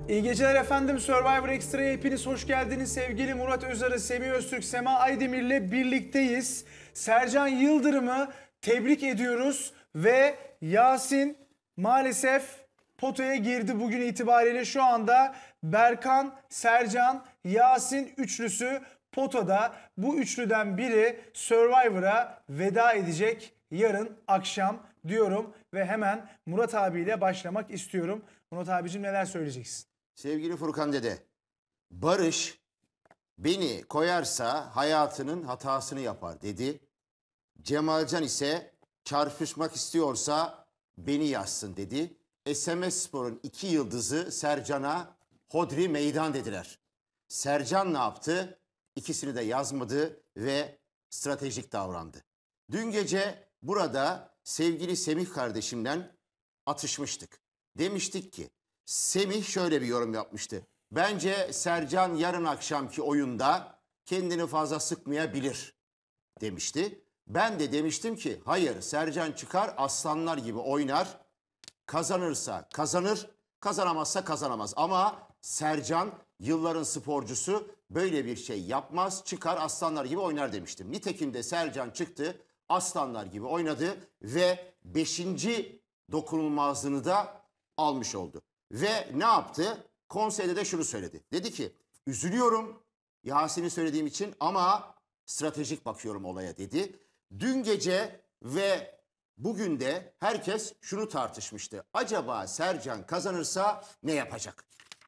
İyi geceler efendim. Survivor Extra'ya hepiniz hoş geldiniz. Sevgili Murat Özarı, Semih Öztürk, Sema Aydemir'le birlikteyiz. Sercan Yıldırım'ı tebrik ediyoruz ve Yasin maalesef potaya girdi bugün itibariyle. Şu anda Berkan, Sercan, Yasin üçlüsü potada. Bu üçlüden biri Survivor'a veda edecek yarın akşam diyorum ve hemen Murat abiyle başlamak istiyorum. Murat abicim neler söyleyeceksin? Sevgili Furkan dede, Barış beni koyarsa hayatının hatasını yapar dedi. Cemalcan ise çarpışmak istiyorsa beni yazsın dedi. SMS Spor'un 2 yıldızı Sercan'a hodri meydan dediler. Sercan ne yaptı? İkisini de yazmadı ve stratejik davrandı. Dün gece burada sevgili Semih kardeşimle atışmıştık. Demiştik ki, Semih şöyle bir yorum yapmıştı. Bence Sercan yarın akşamki oyunda kendini fazla sıkmayabilir demişti. Ben de demiştim ki hayır, Sercan çıkar aslanlar gibi oynar. Kazanırsa kazanır, kazanamazsa kazanamaz. Ama Sercan yılların sporcusu, böyle bir şey yapmaz. Çıkar aslanlar gibi oynar demiştim. Nitekim de Sercan çıktı, aslanlar gibi oynadı ve 5. dokunulmazlığını da almış oldu. Ve ne yaptı? Konseyde de şunu söyledi. Dedi ki üzülüyorum Yasin'i söylediğim için ama stratejik bakıyorum olaya dedi. Dün gece ve bugün de herkes şunu tartışmıştı. Acaba Sercan kazanırsa ne yapacak?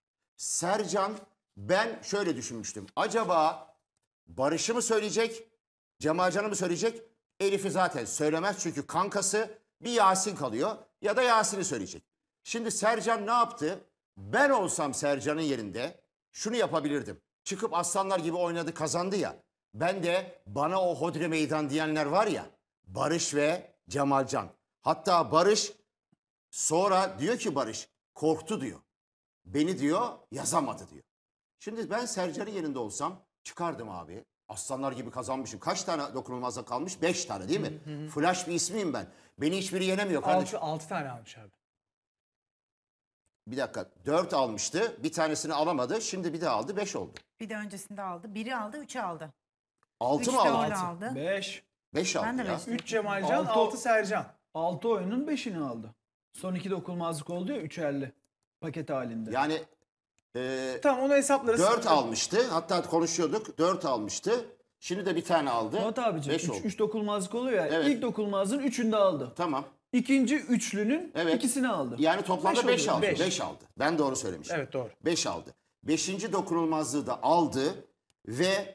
Sercan, ben şöyle düşünmüştüm. Acaba Barış'ı mı söyleyecek? Cemalcan'ı mı söyleyecek? Elif'i zaten söylemez çünkü kankası, bir Yasin kalıyor ya da Yasin'i söyleyecek. Şimdi Sercan ne yaptı? Ben olsam Sercan'ın yerinde şunu yapabilirdim. Çıkıp aslanlar gibi oynadı, kazandı ya. Ben de bana o hodri meydan diyenler var ya, Barış ve Cemalcan. Hatta Barış sonra diyor ki Barış korktu diyor. Beni diyor yazamadı diyor. Şimdi ben Sercan'ın yerinde olsam çıkardım abi. Aslanlar gibi kazanmışım. Kaç tane dokunulmazda kalmış? 5 tane değil mi? Flash bir ismiyim ben. Beni hiçbiri yenemiyor kardeşim. 6 tane almış abi. Bir dakika, 4 almıştı. Bir tanesini alamadı. Şimdi bir de aldı, 5 oldu. Bir de öncesinde aldı. Biri aldı, 3'ü aldı. 6 Üç mı de aldı? öyle aldı. 5. 5 aldı Ben de ya. 5. 3 Cemalcan, Altı- 6 Sercan. 6 oyunun 5'ini aldı. Son 2 dokunulmazlık oldu ya 3'erli paket halinde. Yani Tamam, onu hesaplarız. 4 almıştı. Hatta konuşuyorduk. 4 almıştı. Şimdi de bir tane aldı. Murat abicim 5 oldu. 3 dokunulmazlık oluyor ya. Evet. İlk dokunulmazlığın 3'ünü de aldı. Tamam. İkinci üçlünün Evet. ikisini aldı. Yani toplamda 5 oluyor. aldı. Beş. 5 aldı. Ben doğru söylemişim. Evet, doğru. 5 aldı. 5. dokunulmazlığı da aldı ve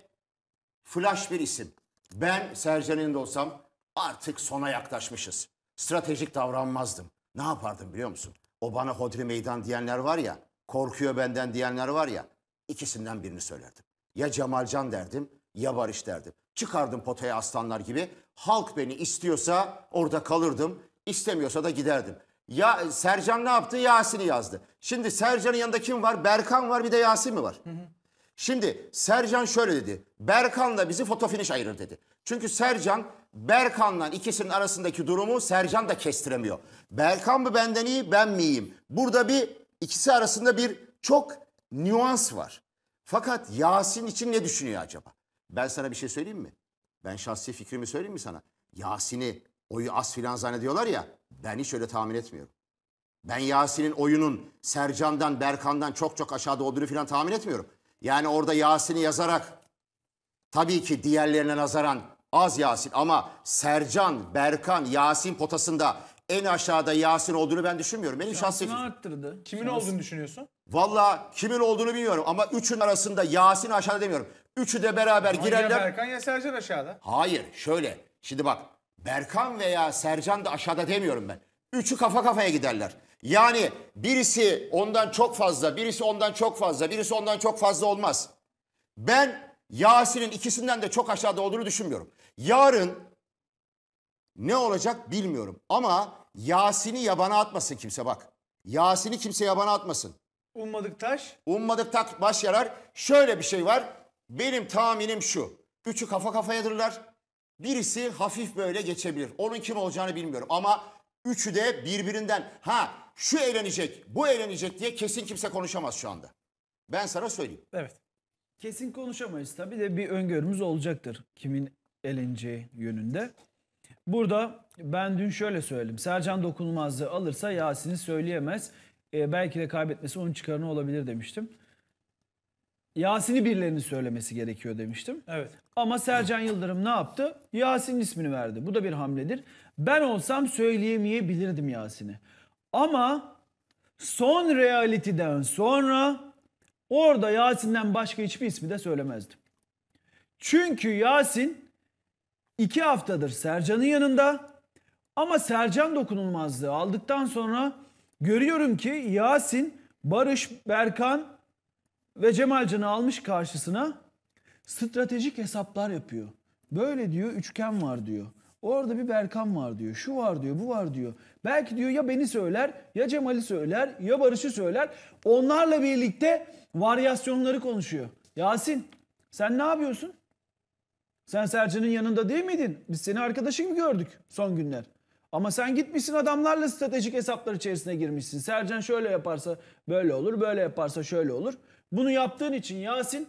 flash bir isim. Ben Sercan'ın yanında olsam artık sona yaklaşmışız. Stratejik davranmazdım. Ne yapardım biliyor musun? O bana hodri meydan diyenler var ya, korkuyor benden diyenler var ya, ikisinden birini söylerdim. Ya Cemalcan derdim ya Barış derdim. Çıkardım potaya aslanlar gibi. Halk beni istiyorsa orada kalırdım. İstemiyorsa da giderdim. Ya Sercan ne yaptı? Yasin'i yazdı. Şimdi Sercan'ın yanında kim var? Berkan var, bir de Yasin mi var? Şimdi Sercan şöyle dedi. Berkan'la bizi foto finish ayırır dedi. Çünkü Sercan Berkan'la ikisinin arasındaki durumu Sercan da kestiremiyor. Berkan mı benden iyi, ben mi iyiyim? Burada bir ikisi arasında bir çok nüans var. Fakat Yasin için ne düşünüyor acaba? Ben sana bir şey söyleyeyim mi? Ben şahsi fikrimi söyleyeyim mi sana? Yasin'i oyu az filan zannediyorlar ya, ben hiç öyle tahmin etmiyorum. Ben Yasin'in oyunun Sercan'dan, Berkan'dan çok çok aşağıda olduğunu filan tahmin etmiyorum. Yani orada Yasin'i yazarak tabii ki diğerlerine nazaran az Yasin ama Sercan, Berkan, Yasin potasında en aşağıda Yasin olduğunu ben düşünmüyorum. Benim şahsi Şansını fikrim. arttırdı. Kimin olduğunu düşünüyorsun? Valla kimin olduğunu bilmiyorum ama üçün arasında Yasin aşağıda demiyorum. Üçü de beraber Ya girerler. Berkan ya Sercan aşağıda. Hayır şöyle şimdi bak Berkan veya Sercan da aşağıda demiyorum ben. Üçü kafa kafaya giderler. Yani birisi ondan çok fazla, birisi ondan çok fazla, birisi ondan çok fazla olmaz. Ben Yasin'in ikisinden de çok aşağıda olduğunu düşünmüyorum. Yarın ne olacak bilmiyorum ama Yasin'i yabana atmasın kimse bak. Yasin'i kimse yabana atmasın. Ummadık taş. Ummadık tak baş yarar. Şöyle bir şey var. Benim tahminim şu. Üçü kafa kafayadırlar. Birisi hafif böyle geçebilir. Onun kim olacağını bilmiyorum ama üçü de birbirinden. şu eğlenecek, bu eğlenecek diye kesin kimse konuşamaz şu anda. Ben sana söyleyeyim. Evet. Kesin konuşamayız tabii de bir öngörümüz olacaktır kimin eleneceği yönünde. Burada ben dün şöyle söyledim. Sercan Dokunulmaz'ı alırsa Yasin'i söyleyemez. Belki de kaybetmesi onun çıkarına olabilir demiştim. Yasin'i birilerinin söylemesi gerekiyor demiştim. Evet. Ama Sercan Yıldırım ne yaptı? Yasin'in ismini verdi. Bu da bir hamledir. Ben olsam söyleyemeyebilirdim Yasin'i. Ama son reality'den sonra orada Yasin'den başka hiçbir ismi de söylemezdim. Çünkü Yasin 2 haftadır Sercan'ın yanında ama Sercan Dokunulmazlığı aldıktan sonra görüyorum ki Yasin, Barış, Berkan ve Cemalcan'ı almış karşısına stratejik hesaplar yapıyor. Böyle diyor üçgen var diyor. Orada bir Berkan var diyor. Şu var diyor, bu var diyor. Belki diyor ya beni söyler, ya Cemal'i söyler, ya Barış'ı söyler. Onlarla birlikte varyasyonları konuşuyor. Yasin, sen ne yapıyorsun? Sen Sercan'ın yanında değil miydin? Biz seni arkadaşın gibi gördük son günler. Ama sen gitmişsin adamlarla stratejik hesaplar içerisine girmişsin. Sercan şöyle yaparsa böyle olur, böyle yaparsa şöyle olur. Bunu yaptığın için Yasin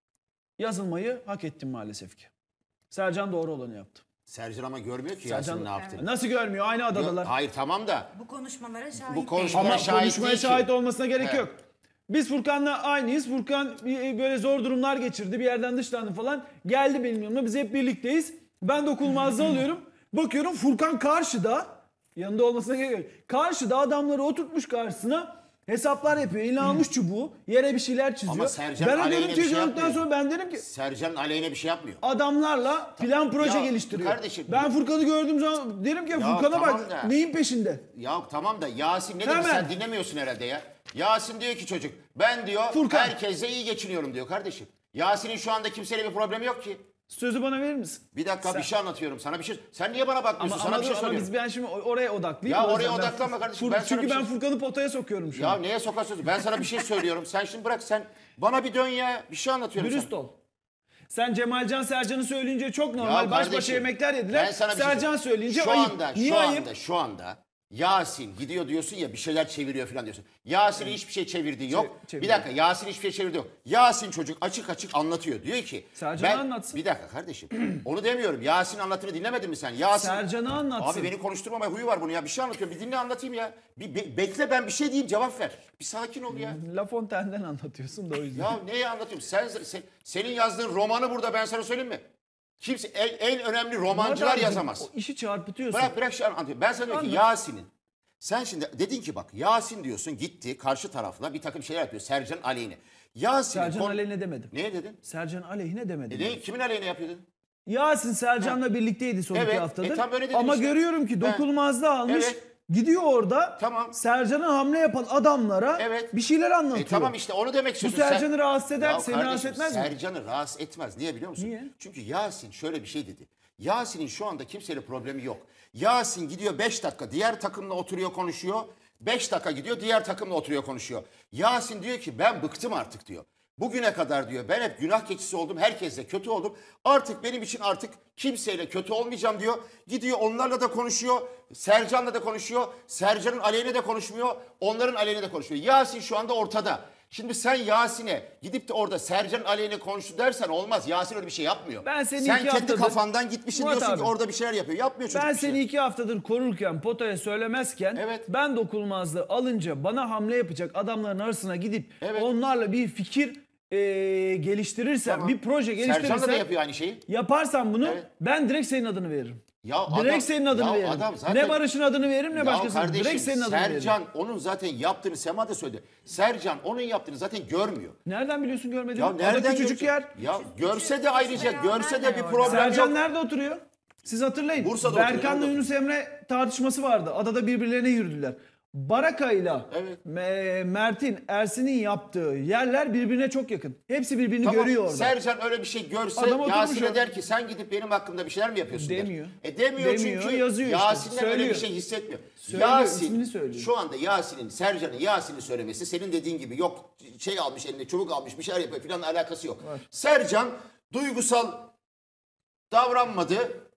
yazılmayı hak ettin maalesef ki. Sercan doğru olanı yaptı. Sercan ama görmüyor ki Yasin'in ne yaptığını. Nasıl görmüyor? Aynı adadalar. Hayır tamam da Bu konuşmalara şahit Bu konuşma- değil. Ama şahit konuşmaya değil ki. şahit olmasına gerek He. yok. Biz Furkan'la aynıyız. Furkan böyle zor durumlar geçirdi. Bir yerden dışlandı falan. Geldi benim yanıma. Biz hep birlikteyiz. Ben dokunulmazlığı alıyorum. Bakıyorum Furkan karşıda. Yanında olmasına gerek yok. Karşıda adamları oturtmuş karşısına. Hesaplar yapıyor. Eline almış çubuğu. Yere bir şeyler çiziyor. Ama Sercan Ben o aleyhine görüntüyü bir şey gördükten yapmıyor. sonra ben dedim ki Sercan aleyhine bir şey yapmıyor. adamlarla plan proje Ya geliştiriyor. kardeşim- Ben Furkan'ı gördüğüm zaman derim ki Furkan'a tamam bak da- neyin peşinde? Ya tamam da Yasin ne dedi Hemen. sen dinlemiyorsun herhalde ya. Yasin diyor ki çocuk ben diyor Furkan. herkesle iyi geçiniyorum diyor kardeşim. Yasin'in şu anda kimseyle bir problemi yok ki. Sözü bana verir misin? Bir dakika bir şey anlatıyorum sana bir şey. Sen niye bana bakmıyorsun? Sana bir şey ama soruyorum. ben şimdi oraya odaklıyım. Ya O oraya yüzden ben odaklanma kardeşim, ben sana Çünkü bir ben şey- Furkan'ı potaya sokuyorum şu Ya an. neye sokarsın? Ben sana bir şey söylüyorum. Sen şimdi bırak sen bana bir dön ya. Bir şey anlatıyorum Dürüst sana. ol. Sen Cemalcan Sercan'ı söyleyince çok normal. Baş başa kardeşim, yemekler yediler. ben sana bir şey Sercan söyleyeyim. söyleyince şu ayıp. anda, Niye şu ayıp? anda, şu anda Yasin gidiyor diyorsun ya bir şeyler çeviriyor falan diyorsun. Yasin'in hiçbir şey çevirdiği yok. Bir çeviriyor. dakika Yasin hiçbir şey çevirdiği yok. Yasin çocuk açık açık anlatıyor. Diyor ki Sercan'ı anlatsın. Bir dakika kardeşim. Onu demiyorum. Yasin anlatını dinlemedin mi sen? Yasin. Sercan'ı anlatsın. Abi beni konuşturmama huyu var bunun ya. Bir şey anlatıyorum. Bir dinle anlatayım ya. Bekle ben bir şey diyeyim cevap ver. Bir sakin ol ya. La Fontaine'den anlatıyorsun da o yüzden. Ya neyi anlatıyorum? Senin yazdığın romanı burada ben sana söyleyeyim mi? Kimse en önemli romancılar Murat abicim, yazamaz. O işi çarpıtıyorsun. Bırak şey anlatıyorum. Ben sana diyorum ki Anlat. Yasin'in. Sen şimdi dedin ki bak Yasin diyorsun gitti karşı tarafla bir takım şeyler yapıyor. Sercan aleyhine. Yasin'in Sercan aleyhine demedim. Ne dedin? Sercan aleyhine demedim. Kimin aleyhine yapıyor dedin? Yasin Sercan'la birlikteydi son Evet, 2 haftadır. tam öyle dedin Ama işte. görüyorum ki dokunulmazlığı almış. Evet. Gidiyor orada Tamam. Sercan'a hamle yapan adamlara Evet. bir şeyler anlatıyor. Tamam işte onu demek Bu istiyorsun. Sercan'ı rahatsız eder, Ya seni kardeşim, rahatsız etmez mi? Sercan'ı rahatsız etmez. Niye biliyor musun? Niye? Çünkü Yasin şöyle bir şey dedi. Yasin'in şu anda kimseyle problemi yok. Yasin gidiyor 5 dakika diğer takımla oturuyor konuşuyor. 5 dakika gidiyor diğer takımla oturuyor konuşuyor. Yasin diyor ki ben bıktım artık diyor. Bugüne kadar diyor ben hep günah keçisi oldum. Herkesle kötü oldum. Artık benim için artık kimseyle kötü olmayacağım diyor. Gidiyor onlarla da konuşuyor. Sercan'la da konuşuyor. Sercan'ın aleyhine de konuşmuyor. Onların aleyhine de konuşuyor. Yasin şu anda ortada. Şimdi sen Yasin'e gidip de orada Sercan'ın aleyhine konuştu dersen olmaz. Yasin öyle bir şey yapmıyor. Ben seni sen iki kendi haftadır- kafandan gitmişsin Murat diyorsun ki abi, orada bir şeyler yapıyor. Yapmıyor çocuk Ben bir şey. seni 2 haftadır korurken potaya söylemezken Evet. ben dokunulmazlığı alınca bana hamle yapacak adamların arasına gidip Evet. onlarla bir fikir geliştirirsen, Tamam. bir proje geliştirirsen Sercan da yapıyor aynı şeyi. yaparsan bunu Evet. ben direkt senin adını veririm. Ya Direkt adam- senin adını ya veririm. adam zaten- Ne Barış'ın adını veririm ne Ya başkasının. kardeşim, Direkt senin adını veririm. Sercan onun zaten yaptığını Sema da söyledi. Sercan onun yaptığını zaten görmüyor. Nereden biliyorsun görmediğini? Ya Ada nereden küçücük görecek? yer. Ya görse de ayrıca görse de bir orada. problem Sercan yok. nerede oturuyor? Siz hatırlayın. Bursa'da Berkan'la oturuyor. Yunus Emre tartışması vardı. Adada birbirlerine yürüdüler. Baraka'yla Evet. Mert'in, Ersin'in yaptığı yerler birbirine çok yakın. Hepsi birbirini Tamam, görüyor orada. Sercan öyle bir şey görse Adam oturmuş Yasin'e orada. der ki sen gidip benim hakkımda bir şeyler mi yapıyorsun der. Demiyor. Demiyor Demiyor, çünkü yazıyor işte, Yasin'den öyle bir söylüyor. şey hissetmiyor. Söylüyor, ismini söylüyor. Şu anda Yasin'in, Sercan'ın Yasin'in söylemesi senin dediğin gibi yok şey almış eline çubuk almış bir şeyler yapıyor falan alakası yok. Sercan duygusal davranmadı.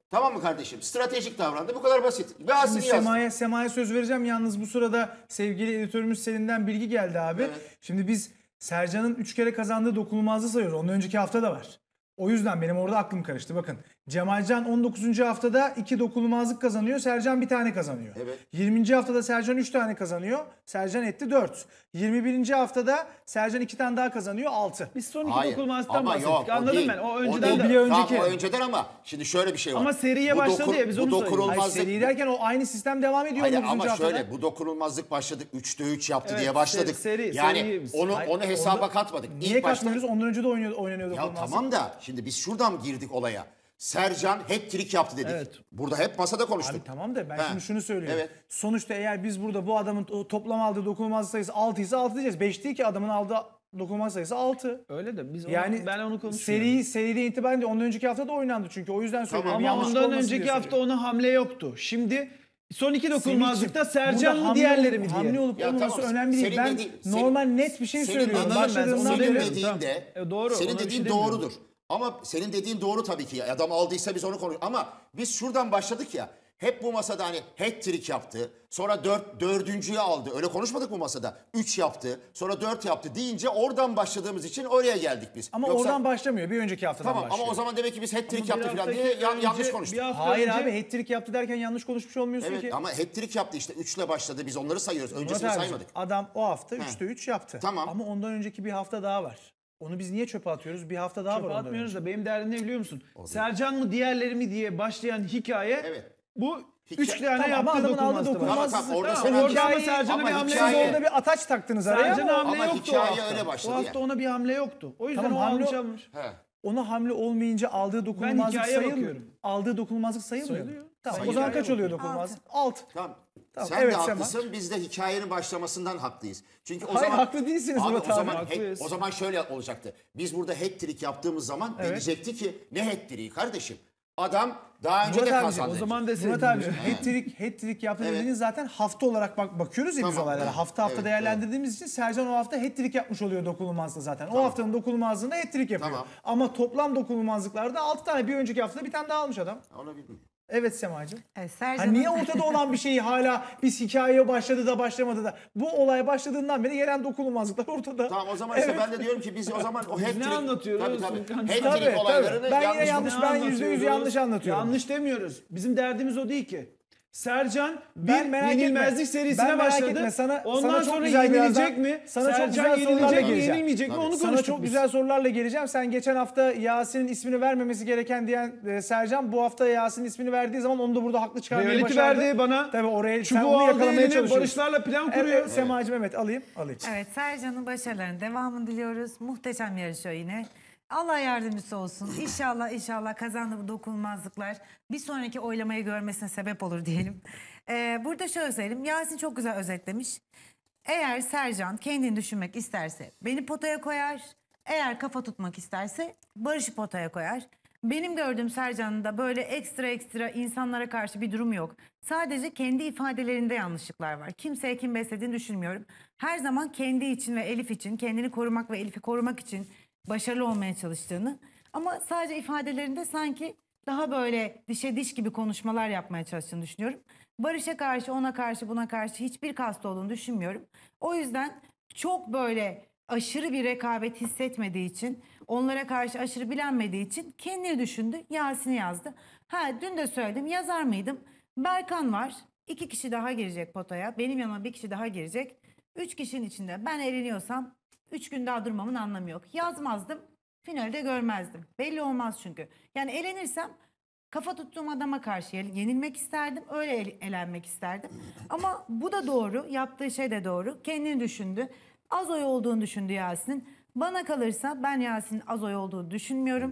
Tamam mı kardeşim? Stratejik davrandı. Bu kadar basit. Yasin Şimdi yazdı. Sema'ya söz vereceğim. Yalnız bu sırada sevgili editörümüz Selin'den bilgi geldi abi. Evet. Şimdi biz Sercan'ın 3 kere kazandığı dokunulmazlığı sayıyoruz. Ondan önceki hafta da var. O yüzden benim orada aklım karıştı. Bakın Cemalcan 19. haftada 2 dokunulmazlık kazanıyor. Sercan 1 tane kazanıyor. Evet. 20. haftada Sercan 3 tane kazanıyor. Sercan etti 4. 21. haftada Sercan 2 tane daha kazanıyor 6. Biz son iki Hayır. dokunulmazlıktan Ama bahsettik. yok, o Anladım değil. ben. O O önceden değil. bir de. önceki. Tamam, o önceden ama şimdi şöyle bir şey var. Ama seriye Bu başladı ya, biz onu bu söylüyoruz. Hayır, dokunulmazlık. seri derken o aynı sistem devam ediyor. Hayır 19. ama haftada. şöyle bu dokunulmazlık başladık 3'te 3 yaptı Evet, diye başladık. seri yani biz. onu Hayır, onu hesaba onda- katmadık. Niye İlk başta katmıyoruz? Ondan önce de oynanıyor ya dokunulmazlık. tamam da şimdi biz şuradan girdik olaya. Sercan hat-trick yaptı dedik. Evet. Burada hep masada konuştuk. Abi tamam da ben He. şimdi şunu söylüyorum. Evet. Sonuçta eğer biz burada bu adamın toplam aldığı dokunulmazlık sayısı 6 ise 6 diyeceğiz. 5 değil ki adamın aldığı dokunulmazlık sayısı 6. Öyle de biz Yani ben onu konuşmuyorum. seride itibaren de ondan önceki hafta da oynandı çünkü o yüzden söylüyorum. Ama Yanlış ondan olmasın önceki diye hafta söylüyorum. ona hamle yoktu. Şimdi son iki dokunulmazlıkta Semih'ciğim, Sercan burada mı hamle diğerleri mi olup- diye. Hamle olup Ya olmaması tamam, önemli değil. senin Ben dediğin- normal senin- net bir şey senin söylüyorum. dediğin- Başladığından senin beri. demiyorum. dediğin de Doğru, senin ona bir dediğin şey demiyorum. doğrudur. Ama senin dediğin doğru tabii ki. Adam aldıysa biz onu konuşuyoruz. Ama biz şuradan başladık ya. Hep bu masada hani hat-trick yaptı. Sonra dördüncüyü aldı. Öyle konuşmadık bu masada. 3 yaptı. Sonra 4 yaptı deyince oradan başladığımız için oraya geldik biz. Ama Yoksa- oradan başlamıyor. Bir önceki haftadan Tamam başlıyor. ama o zaman demek ki biz hat-trick Bir yaptı falan haftaki diye yanlış önce- konuştuk. bir hafta Hayır önce- abi hat-trick yaptı derken yanlış konuşmuş olmuyorsun Evet ki. ama hat-trick yaptı işte. 3'le başladı. Biz onları sayıyoruz. Murat Öncesini abicim, saymadık. adam o hafta 3'te 3 yaptı. Tamam. Ama ondan önceki bir hafta daha var. Onu biz niye çöpe atıyoruz? Bir hafta daha var Çöpe ondan atmıyoruz önce. da benim derdim ne biliyor musun? Sercan mı diğerleri mi diye başlayan hikaye Evet. bu Hikaye- 3 tane Tamam, ama yaptığı adamın aldığı dokunulmazlık var. dokunulmazlık- Tamam, orada Tamam, sen orada ama hikayeyi- Sercan'a ama bir hamle hikaye- yok. Orada bir ataç taktınız araya Sercan'a ama hamle ama yoktu o hikaye hafta. öyle başladı O hafta ya. ona bir hamle yoktu. O yüzden Tamam, o hamle- almış almış. He. ona hamle olmayınca aldığı dokunulmazlık hikayeye sayılmıyor. bakıyorum. Aldığı dokunulmazlık sayılmıyor. Sayılıyor. Tamam, Sayılıyor. o zaman kaç Hikayeye oluyor bakıyorum. dokunulmazlık? 6. Tamam. Tamam, Sen evet, de Sema. haklısın. Biz de hikayenin başlamasından haklıyız. Çünkü o Hayır, zaman haklı değilsiniz Abi, Murat o abi. zaman Haklıyız. o zaman şöyle olacaktı. Biz burada hat-trick yaptığımız zaman denecekti ki ne hat-trick'i kardeşim? Adam daha önce Murat de abicim, kazandı. O zaman deseydin. Murat abiciğim hat-trick yaptı Evet. dediğiniz zaten hafta olarak bakıyoruz ya biz Tamam, olaylara. evet, Hafta hafta evet, değerlendirdiğimiz için Sercan o hafta hat-trick yapmış oluyor dokunulmazlığı zaten. O haftanın dokunulmazlığında hat-trick yapıyor. Tamam. Ama toplam dokunulmazlıklarda 6 tane, bir önceki haftada bir tane daha almış adam. Onu bilmiyorum. Evet Semacığım. Evet, Ha Sercan'ın... niye ortada olan bir şeyi hala biz hikayeye başladı da başlamadı da bu olay başladığından beri gelen dokunulmazlıklar ortada. Tamam o zaman işte ben de diyorum ki biz o zaman o hat-trick... anlatıyoruz? Tabii tabii. Furkan? Hat-trick Tabii, olaylarını tabii. Ben yine yanlış... yanlış- ben %100 yanlış anlatıyorum. Yanlış demiyoruz. Bizim derdimiz o değil ki. Sercan Ben bir merak yenilmezlik etme. serisine Ben merak başladı. etme. Sana Ondan çok sonra güzel yenilecek birazdan- mi? sana çok Sercan güzel sorularla yenilecek mi, geleceğim. yenilmeyecek mi? Tabii. Onu Sana konuştuk çok biz. güzel sorularla geleceğim. Sen geçen hafta Yasin'in ismini vermemesi gereken diyen Sercan bu hafta Yasin'in ismini verdiği zaman onu da burada haklı çıkarmayı Reality başardı. verdi bana. Tabii oraya sen Çubuğu onu aldı yakalamaya eline, çalışıyorsun. Barışlarla plan kuruyor. Evet, Semacığım evet alayım. Evet, Sercan'ın başarılarının devamını diliyoruz. Muhteşem yarışıyor yine. Allah yardımcısı olsun. İnşallah kazandığı bu dokunulmazlıklar bir sonraki oylamayı görmesine sebep olur diyelim. Burada şöyle söyleyeyim. Yasin çok güzel özetlemiş. Eğer Sercan kendini düşünmek isterse beni potaya koyar. Eğer kafa tutmak isterse Barış'ı potaya koyar. Benim gördüğüm Sercan'ın da böyle ekstra insanlara karşı bir durum yok. Sadece kendi ifadelerinde yanlışlıklar var. Kimseye kim beslediğini düşünmüyorum. Her zaman kendi için ve Elif için, kendini korumak ve Elif'i korumak için başarılı olmaya çalıştığını, ama sadece ifadelerinde sanki daha böyle dişe diş gibi konuşmalar yapmaya çalıştığını düşünüyorum. Barış'a karşı, ona karşı, buna karşı hiçbir kastı olduğunu düşünmüyorum. O yüzden çok böyle aşırı bir rekabet hissetmediği için, onlara karşı aşırı bilenmediği için kendini düşündü, Yasin'i yazdı. Dün de söyledim, yazar mıydım? Berkan var, 2 kişi daha girecek potaya, benim yanıma 1 kişi daha girecek. 3 kişinin içinde ben eleniyorsam 3 gün daha durmamın anlamı yok. Yazmazdım, finalde görmezdim. Belli olmaz çünkü. Yani elenirsem kafa tuttuğum adama karşı yenilmek isterdim. Öyle elenmek isterdim. Ama bu da doğru. Yaptığı şey de doğru. Kendini düşündü. Az oy olduğunu düşündü Yasin'in. Bana kalırsa ben Yasin'in az oy olduğunu düşünmüyorum.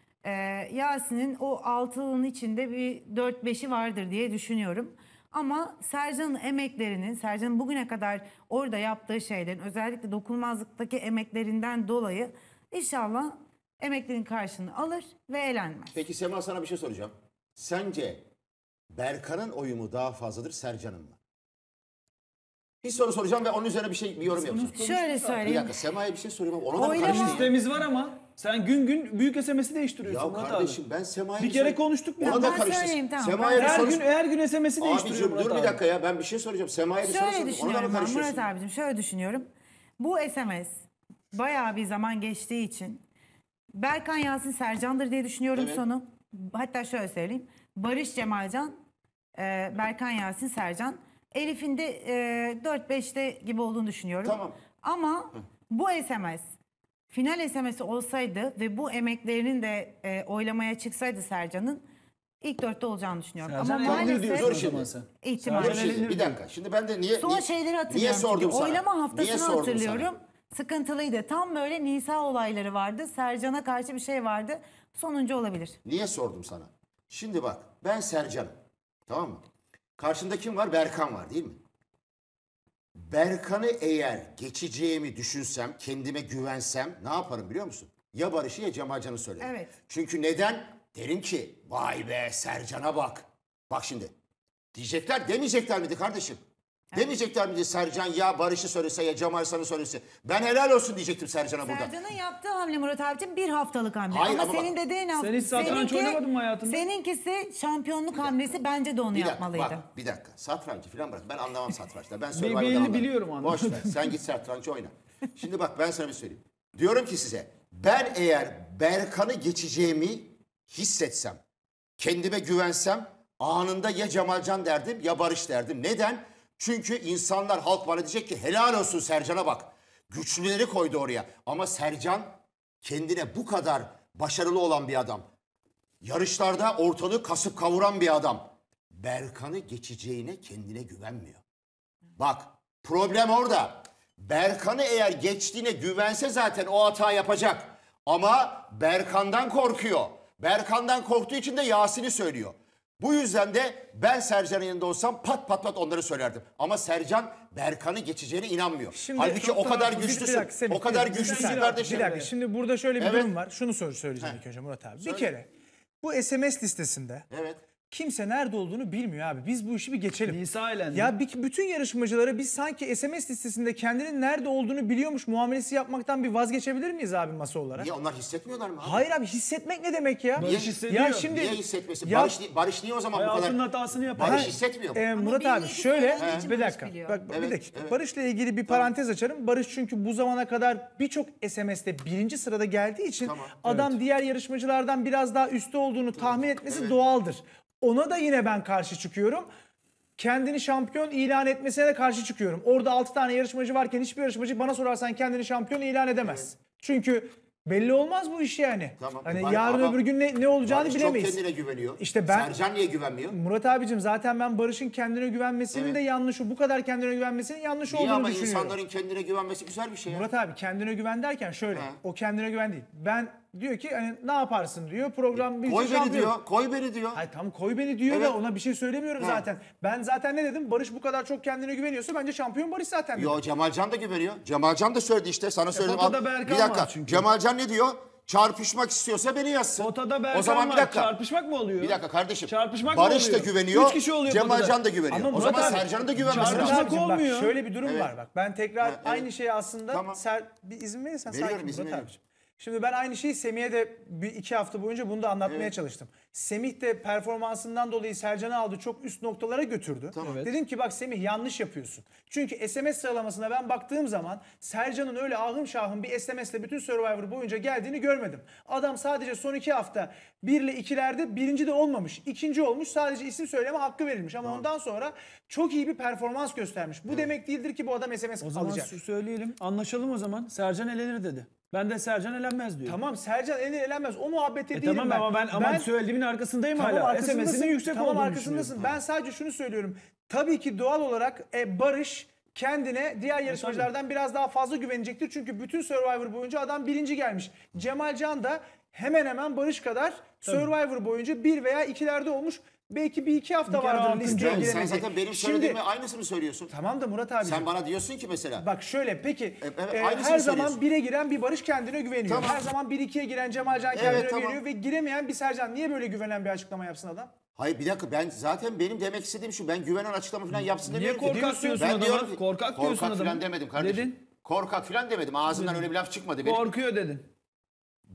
Yasin'in o 6'nın içinde bir 4-5'i vardır diye düşünüyorum. Ama Sercan'ın emeklerinin, Sercan'ın bugüne kadar orada yaptığı şeylerin, özellikle dokunulmazlıktaki emeklerinden dolayı inşallah emeklerin karşılığını alır ve elenmez. Peki Sema sana bir şey soracağım. Sence Berkan'ın oyu mu daha fazladır Sercan'ın mı? Bir soru soracağım ve onun üzerine bir yorum yapacağım. Şöyle Bir söyleyeyim. dakika Sema'ya bir şey sorayım ama ona da mı Oylama- karıştı? Listemiz var ama Sen gün gün büyük SMS'i değiştiriyorsun Ya Murat kardeşim abi. ben Sema'ya Bir kere konuştuk biz. Ona da Ben karıştı. söyleyeyim, tamam. Sema'ya bir Her soru. gün SMS'i değiştiriyor Abicim Murat dur bir abi. dakika ya, ben bir şey soracağım. Sema'ya bir soru Şöyle sordum. Ona da düşünüyorum mı ben karışıyorsun? Murat abicim, şöyle düşünüyorum. Bu SMS bayağı bir zaman geçtiği için Berkan Yasin Sercan'dır diye düşünüyorum Evet. sonu. Hatta şöyle söyleyeyim. Barış Cemalcan, Berkan Yasin Sercan. Elif'in de 4-5'te gibi olduğunu düşünüyorum. Tamam. Ama bu SMS final SMS'i olsaydı ve bu emeklerinin de oylamaya çıksaydı Sercan'ın ilk 4'te olacağını düşünüyorum. Sercan Ama elenir maalesef diyorsun o Dur zaman şimdi. sen. ihtimal. Dur şimdi bir dakika. Şimdi ben de niye Son şeyleri hatırlıyorum. sordum çünkü. sana? Oylama Niye haftasını sordum hatırlıyorum. Sıkıntılıydı. Tam böyle Nisa olayları vardı. Sercan'a karşı bir şey vardı. Sonuncu olabilir. Niye sordum sana? Şimdi bak, ben Sercan'ım. Tamam mı? Karşında kim var? Berkan var değil mi? Berkan'ı eğer geçeceğimi düşünsem, kendime güvensem ne yaparım biliyor musun? Ya Barış'ı ya Cemalcan'ı söylerim. Evet. Çünkü neden? Derim ki vay be Sercan'a bak. Bak şimdi. Diyecekler demeyecekler miydi kardeşim? Demeyecekler miydi Sercan ya Barış'ı söylese ya Cemal sana söylese. Ben helal olsun diyecektim Sercan'a burada. Sercan'ın yaptığı hamle Murat abicim bir haftalık hamle. Hayır, ama ama senin bak- dediğin Sen hiç satranç oynamadın mı hayatında? Seninkisi şampiyonluk hamlesi, bence de onu Bir dakika, yapmalıydı. bak, bir dakika. Satrancı falan bırak. Ben anlamam satrançta. Ben Bir Survivor'dan belli anlarım. biliyorum anladım. Boş ver. Sen git satranç oyna. Şimdi bak ben sana bir söyleyeyim. Diyorum ki size, ben eğer Berkan'ı geçeceğimi hissetsem, kendime güvensem anında ya Cemalcan derdim ya Barış derdim. Neden? Çünkü insanlar, halk bana diyecek ki helal olsun Sercan'a bak. Güçlüleri koydu oraya. Ama Sercan kendine bu kadar başarılı olan bir adam. Yarışlarda ortalığı kasıp kavuran bir adam. Berkan'ı geçeceğine kendine güvenmiyor. Bak problem orada. Berkan'ı eğer geçtiğine güvense zaten o hata yapacak. Ama Berkan'dan korkuyor. Berkan'dan korktuğu için de Yasin'i söylüyor. Bu yüzden de ben Sercan'ın yanında olsam pat pat pat onları söylerdim. Ama Sercan Berkan'ı geçeceğine inanmıyor. Halbuki o kadar güçlüsün. O kadar güçlüsün kardeşim. Bir dakika. Şimdi burada şöyle bir Evet. durum var. Şunu söyleyeceğim ilk önce Murat abi. Söyle. Bir kere bu SMS listesinde Evet. kimse nerede olduğunu bilmiyor abi. Biz bu işi bir geçelim. Nisa elendi. Ya bütün yarışmacılara biz sanki SMS listesinde kendinin nerede olduğunu biliyormuş muamelesi yapmaktan bir vazgeçebilir miyiz abi masa olarak? Niye onlar hissetmiyorlar mı abi? Hayır abi, hissetmek ne demek ya? Barış hissediyor. Ya şimdi Niye hissetmesin? Ya- Barış niye o zaman bu Hayatının kadar... hatasını yapar. Barış Ha, hissetmiyor mu? Murat Ama abi bildiği şöyle söylediği için bir Barış dakika. biliyor. Bak bir Evet, dakika. evet. Barış'la ilgili bir parantez açarım. Barış çünkü bu zamana kadar birçok SMS'te birinci sırada geldiği için Tamam, adam diğer yarışmacılardan biraz daha üstte olduğunu tahmin etmesi evet. doğaldır. Ona da yine ben karşı çıkıyorum. Kendini şampiyon ilan etmesine de karşı çıkıyorum. Orada 6 tane yarışmacı varken hiçbir yarışmacı bana sorarsan kendini şampiyon ilan edemez. Çünkü belli olmaz bu iş yani. Tamam. Hani Bar- yarın ama öbür gün ne olacağını Barış bilemeyiz. çok kendine güveniyor. İşte ben- Sercan niye güvenmiyor? Murat abicim zaten ben Barış'ın kendine güvenmesinin Evet. de yanlış, bu kadar kendine güvenmesinin yanlış Niye olduğunu ama düşünüyorum. insanların kendine güvenmesi güzel bir şey ya. Murat abi kendine güven derken şöyle, Ha. o kendine güven değil. Ben diyor ki hani ne yaparsın diyor, program bir Koy beni şampiyon. diyor, koy beni diyor. Hayır tam koy beni diyor Evet. da ona bir şey söylemiyorum Ha. zaten. Ben zaten ne dedim? Barış bu kadar çok kendine güveniyorsa bence şampiyon Barış zaten dedim. Yo Cemalcan da güveniyor. Cemalcan da söyledi işte sana söyledim. Foto'da Al, Berkan bir dakika. var çünkü. Cemalcan ne diyor? Çarpışmak istiyorsa beni yazsın. Potada Berkan O zaman bir var. dakika. Çarpışmak mı oluyor? Bir dakika kardeşim. Çarpışmak mı Barış da oluyor? güveniyor. 3 kişi oluyor Cemalcan potada. da güveniyor. Ama O Murat zaman abi, Sercan'ın da güvenmesi Murat Çarpışmak lazım. abicim bak olmuyor. şöyle bir durum Evet. var bak. Ben tekrar evet. aynı şeyi aslında Tamam. bir izin verirsen Veriyorum, sakin izin Murat veriyorum. abicim. Şimdi ben aynı şeyi Semih'e de bir 2 hafta boyunca bunu da anlatmaya Evet. çalıştım. Semih de performansından dolayı Sercan'ı aldı, çok üst noktalara götürdü. Tamam. Evet. Dedim ki bak Semih yanlış yapıyorsun. Çünkü SMS sıralamasına ben baktığım zaman Sercan'ın öyle ahım şahım bir SMS'le bütün Survivor boyunca geldiğini görmedim. Adam sadece son 2 hafta 1 ile 2'lerde birinci de olmamış. İkinci olmuş, sadece isim söyleme hakkı verilmiş. Ama ondan sonra çok iyi bir performans göstermiş. Bu demek değildir ki bu adam SMS O zaman alacak. söyleyelim. Anlaşalım o zaman. Sercan elenir dedi. Ben de Sercan elenmez diyor. Tamam Sercan elenmez. O muhabbete değilim Tamam ben. ama ben söylediğimin arkasındayım hala. arkasındasın. SMS'inin yüksek Tamam olduğunu arkasındasın. düşünüyorum. Ben sadece şunu söylüyorum. Tabii ki doğal olarak Barış kendine diğer yarışmacılardan biraz daha fazla güvenecektir. Çünkü bütün Survivor boyunca adam birinci gelmiş. Cemalcan da hemen hemen Barış kadar Survivor boyunca 1 veya 2'lerde olmuş. Belki bir iki hafta Bir kere vardır altıncı listeye oldu. Sen giremeyecek. zaten benim Şimdi söylediğimi aynısını söylüyorsun. tamam da Murat abi. Sen bana diyorsun ki mesela. Bak şöyle peki evet, aynısını her zaman söylüyorsun. 1'e giren bir Barış kendine güveniyor. Tamam. Her zaman 1-2'ye giren Cemalcan kendine tamam. güveniyor ve giremeyen bir Sercan. Niye böyle güvenen bir açıklama yapsın adam? Hayır bir dakika benim demek istediğim şu, ben güvenen açıklama falan yapsın Niye demiyorum ki. korkak diyorsun Ben adama? diyorum ki, Korkak diyorsun falan adama. demedim kardeşim. Dedin. Korkak falan demedim. Ağzından öyle bir laf çıkmadı benim. Korkuyor dedin.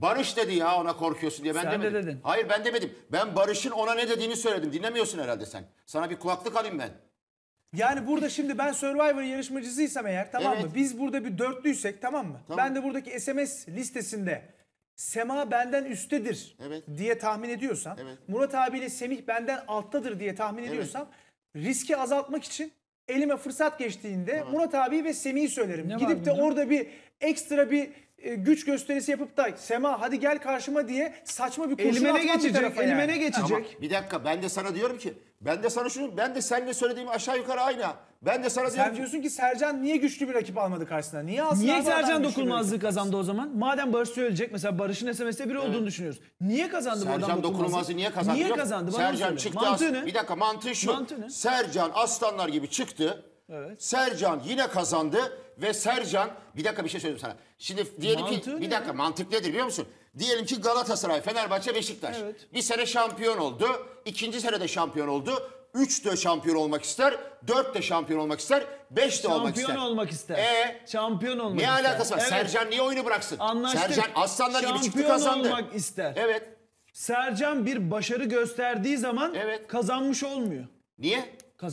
Barış dedi ya ona korkuyorsun diye. Ben Sen de demedim. dedin. Hayır ben demedim. Ben Barış'ın ona ne dediğini söyledim. Dinlemiyorsun herhalde sen. Sana bir kulaklık alayım ben. Yani burada şimdi ben Survivor yarışmacısıysam eğer, tamam mı? Evet. Biz burada bir dörtlüysek, tamam mı? Tamam. Ben de buradaki SMS listesinde Sema benden üsttedir Evet. diye tahmin ediyorsam, Evet. Murat abiyle Semih benden alttadır diye tahmin ediyorsam, riski azaltmak için elime fırsat geçtiğinde Murat abi ve Semih'i söylerim. Ne var Gidip de bunda? orada bir ekstra bir güç gösterisi yapıp da Sema hadi gel karşıma diye saçma bir kurşun Elime ne atmam bir geçecek? tarafa Elime yani. ne geçecek? Ama bir dakika ben de sana diyorum ki ben de seninle söylediğim aşağı yukarı aynı. Ben de sana diyorum Sen ki diyorsun ki Sercan niye güçlü bir rakip almadı karşısına? Niye alsın Niye abi adam Sercan güçlü bir dokunulmazlığı rakip? kazandı o zaman? Madem Barış söyleyecek, mesela Barış'ın SMS'te biri olduğunu düşünüyoruz. Niye kazandı bu adam Sercan dokunulmazlığı niye kazandı? Niye biliyor musun? kazandı? Bana onu Sercan söyle. çıktı. Mantığı ne? Bir dakika mantığı şu. Mantığı ne? Sercan aslanlar gibi çıktı. Evet. Sercan yine kazandı ve Sercan bir dakika bir şey söyleyeyim sana. Şimdi diyelim ki Mantığı bir ne dakika ya? mantık nedir biliyor musun? Diyelim ki Galatasaray, Fenerbahçe, Beşiktaş. Evet. Bir sene şampiyon oldu. İkinci sene de şampiyon oldu. 3 de şampiyon olmak ister. 4 de şampiyon olmak ister. 5 de olmak ister. Şampiyon olmak ister. Şampiyon olmak ne ister. alakası var? Evet. Sercan niye oyunu bıraksın? Anlaştık. Sercan aslanlar gibi çıktı Şampiyon kazandı. olmak ister. Evet. Sercan bir başarı gösterdiği zaman Evet. kazanmış olmuyor. Niye?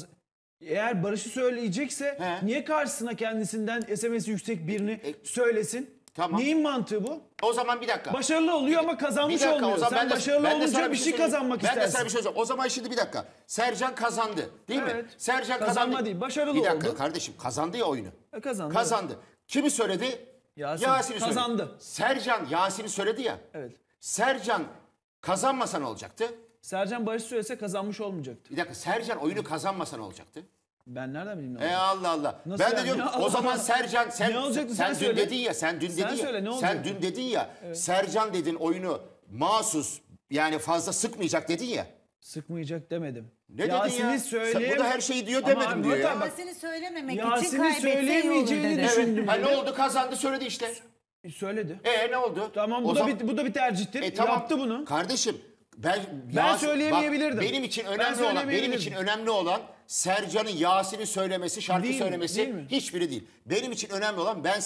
Eğer Barış'ı söyleyecekse He. niye karşısına kendisinden SMS'i yüksek birini söylesin? Tamam. Neyin mantığı bu? O zaman bir dakika. Başarılı oluyor ama kazanmış Bir dakika olmuyor. o zaman Sen başarılı ben de olunca sana bir şey söyleyeyim. kazanmak Ben de istersin. sana bir şey söyleyeceğim. O zaman şimdi bir dakika. Sercan kazandı değil mi? Evet. Sercan Kazanma kazandı. değil, başarılı Bir dakika oldu. kardeşim kazandı ya oyunu. Kazandı. Kazandı. Kimi söyledi? Yasin. Yasin'i söyledi. Kazandı. Sercan Yasin'i söyledi ya. Evet. Sercan kazanmasa ne olacaktı? Sercan Barış söylese kazanmış olmayacaktı. Bir dakika Sercan oyunu kazanmasa ne olacaktı? Ben nereden bileyim ne olacak? Allah Allah. Nasıl Ben de yani? diyorum Ya o Allah zaman Allah. Sercan Ne olacaktı? sen Sen dün söyle. dedin ya sen dün Sen dedin ya. söyle, ne Sen olacaktı? dün dedin ya. Sercan dedin oyunu mahsus yani fazla sıkmayacak dedin ya. Sıkmayacak demedim. Ne dedin Yasin'i ya? söyleyeyim. Bu da her şeyi diyor Ama demedim diyor Murat ya. abi bak, Yasin'i söylememek için Yasin'i kaybetse iyi olur söyleyemeyeceğini dedi. düşündüm. Ha ne dedi. oldu kazandı söyledi işte. Söyledi. Ne oldu? Tamam O bu da zaman- bir tercihtir. Tamam. Yaptı bunu. Kardeşim ben söyleyemeyebilirdim. Bak, benim için Ben önemli olan söyleyemeyebilirdim. Sercan'ın Yasin'i söylemesi, şarkı Değil mi? söylemesi Değil mi? hiçbiri değil. Benim için önemli olan ben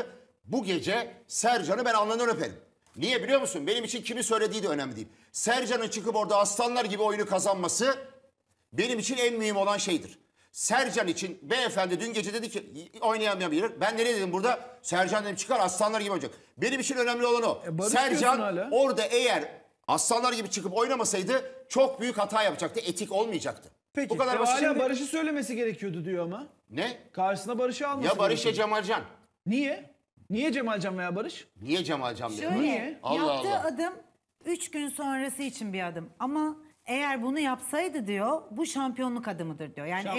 bu gece Sercan'ı ben alnından öperim. Niye biliyor musun? Benim için kimi söylediği de önemli değil. Sercan'ın çıkıp orada aslanlar gibi oyunu kazanması benim için en mühim olan şeydir. Sercan için beyefendi dün gece dedi ki oynayamayabilir. Ben de ne dedim burada? Sercan dedim çıkar aslanlar gibi oynayacak. Benim için önemli olan o. Barış diyorsun Sercan hala. orada eğer aslanlar gibi çıkıp oynamasaydı çok büyük hata yapacaktı. Etik olmayacaktı. Peki, Bu kadar basit. Hala Şimdi- Barış'ı söylemesi gerekiyordu diyor ama. Ne? Karşısına Barış'ı alması Ya Barış ya gerekiyordu. Cemalcan. Niye? Niye Cemalcan veya Barış? Niye Cemalcan diyor? Şöyle Niye? Allah yaptığı Allah. adım 3 gün sonrası için bir adım. Ama eğer bunu yapsaydı diyor bu şampiyonluk adımıdır diyor. Yani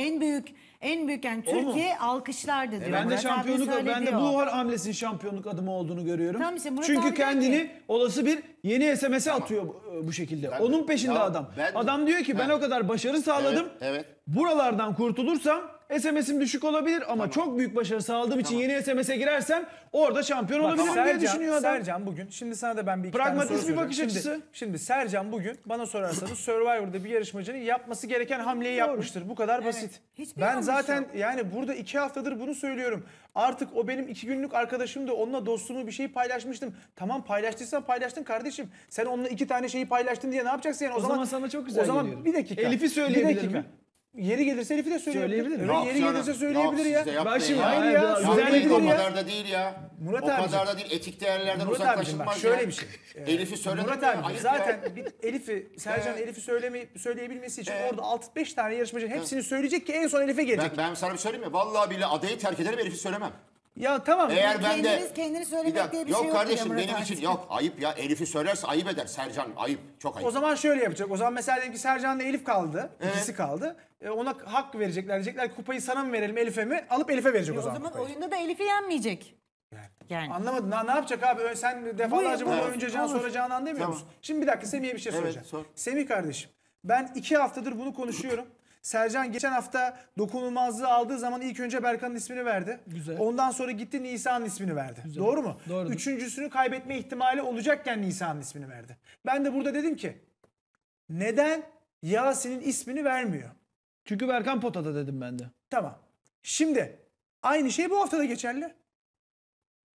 en büyük yani O mu? Türkiye alkışlardı diyor. Ben de Murat abi şampiyonluk, ben söyledi de o. bu hamlesinin şampiyonluk adımı olduğunu görüyorum. Tamam işte Murat Çünkü abi diyor kendini ki- olası bir yeni SMS'e atıyor bu şekilde. Onun peşinde ya adam. ben- Adam diyor ki ben Ha. o kadar başarı sağladım. Evet. Buralardan kurtulursam SMS'im düşük olabilir ama çok büyük başarı sağladığım için yeni SMS'e girersem orada şampiyon olabilirim diye düşünüyor adam. Sercan bugün, şimdi sana da ben bir iki Pragmatist tane soru bir bakış soracağım. açısı. Şimdi Sercan bugün bana sorarsanız Survivor'da bir yarışmacının yapması gereken hamleyi yapmıştır. Bu kadar basit. Hiçbir Ben yanlış zaten yok. yani burada 2 haftadır bunu söylüyorum. Artık o benim 2 günlük arkadaşımdı. Onunla dostumu bir şey paylaşmıştım. Tamam paylaştıysan paylaştın kardeşim. Sen onunla 2 tane şeyi paylaştın diye ne yapacaksın yani? O zaman sana çok güzel O zaman geliyorum. bir dakika. Elif'i söyleyebilir bir dakika. mi? Yeri gelirse Elif'i de söyleyebilir. Söyleyebilir mi? Evet, Yok yeri canım. gelirse söyleyebilir Yok, ya. siz de yapmayın Bak şimdi ya. Hayır ya. güzel Yapmayın, Güzelliktir o ya. kadar da değil ya. Murat o abicim. kadar da değil. Etik değerlerden Murat abicim uzaklaşılmaz bak ya. şöyle bir şey. Elif'i söyledim Murat ya, abi ayıp zaten ya. Sercan Elif'i söyleyebilmesi için orada 6-5 tane yarışmacı hepsini söyleyecek ki en son Elif'e gelecek. Ben sana bir söyleyeyim mi? Vallahi billahi adayı terk ederim Elif'i söylemem. Ya tamam. Eğer ben de... Kendini söylemek Bir dakika, diye bir yok şey yok kardeşim diyor Murat benim abi. için yok. Ayıp ya. Elif'i söylerse ayıp eder. Sercan ayıp. Çok ayıp. O zaman şöyle yapacak. O zaman mesela diyelim ki Sercan'la Elif kaldı. İkisi kaldı. Ona hak verecekler. Diyecekler ki kupayı sana mı verelim Elif'e mi? Alıp Elif'e verecek O o zaman zaman kupayı. oyunda da Elif'i yenmeyecek. Yani. Anlamadım. Ne yapacak abi? Sen defalarca bunu Evet, önce Can olur. sonra Canan demiyor Tamam. musun? Şimdi bir dakika Semih'e bir şey Evet, soracağım. sor. Semih kardeşim. Ben 2 haftadır bunu konuşuyorum. Sercan geçen hafta dokunulmazlığı aldığı zaman ilk önce Berkan'ın ismini verdi. Güzel. Ondan sonra gitti Nisa'nın ismini verdi. Doğru mu? Doğrudur. Üçüncüsünü kaybetme ihtimali olacakken Nisa'nın ismini verdi. Ben de burada dedim ki neden Yasin'in ismini vermiyor? Çünkü Berkan potada dedim ben de. Tamam. Şimdi aynı şey bu hafta da geçerli.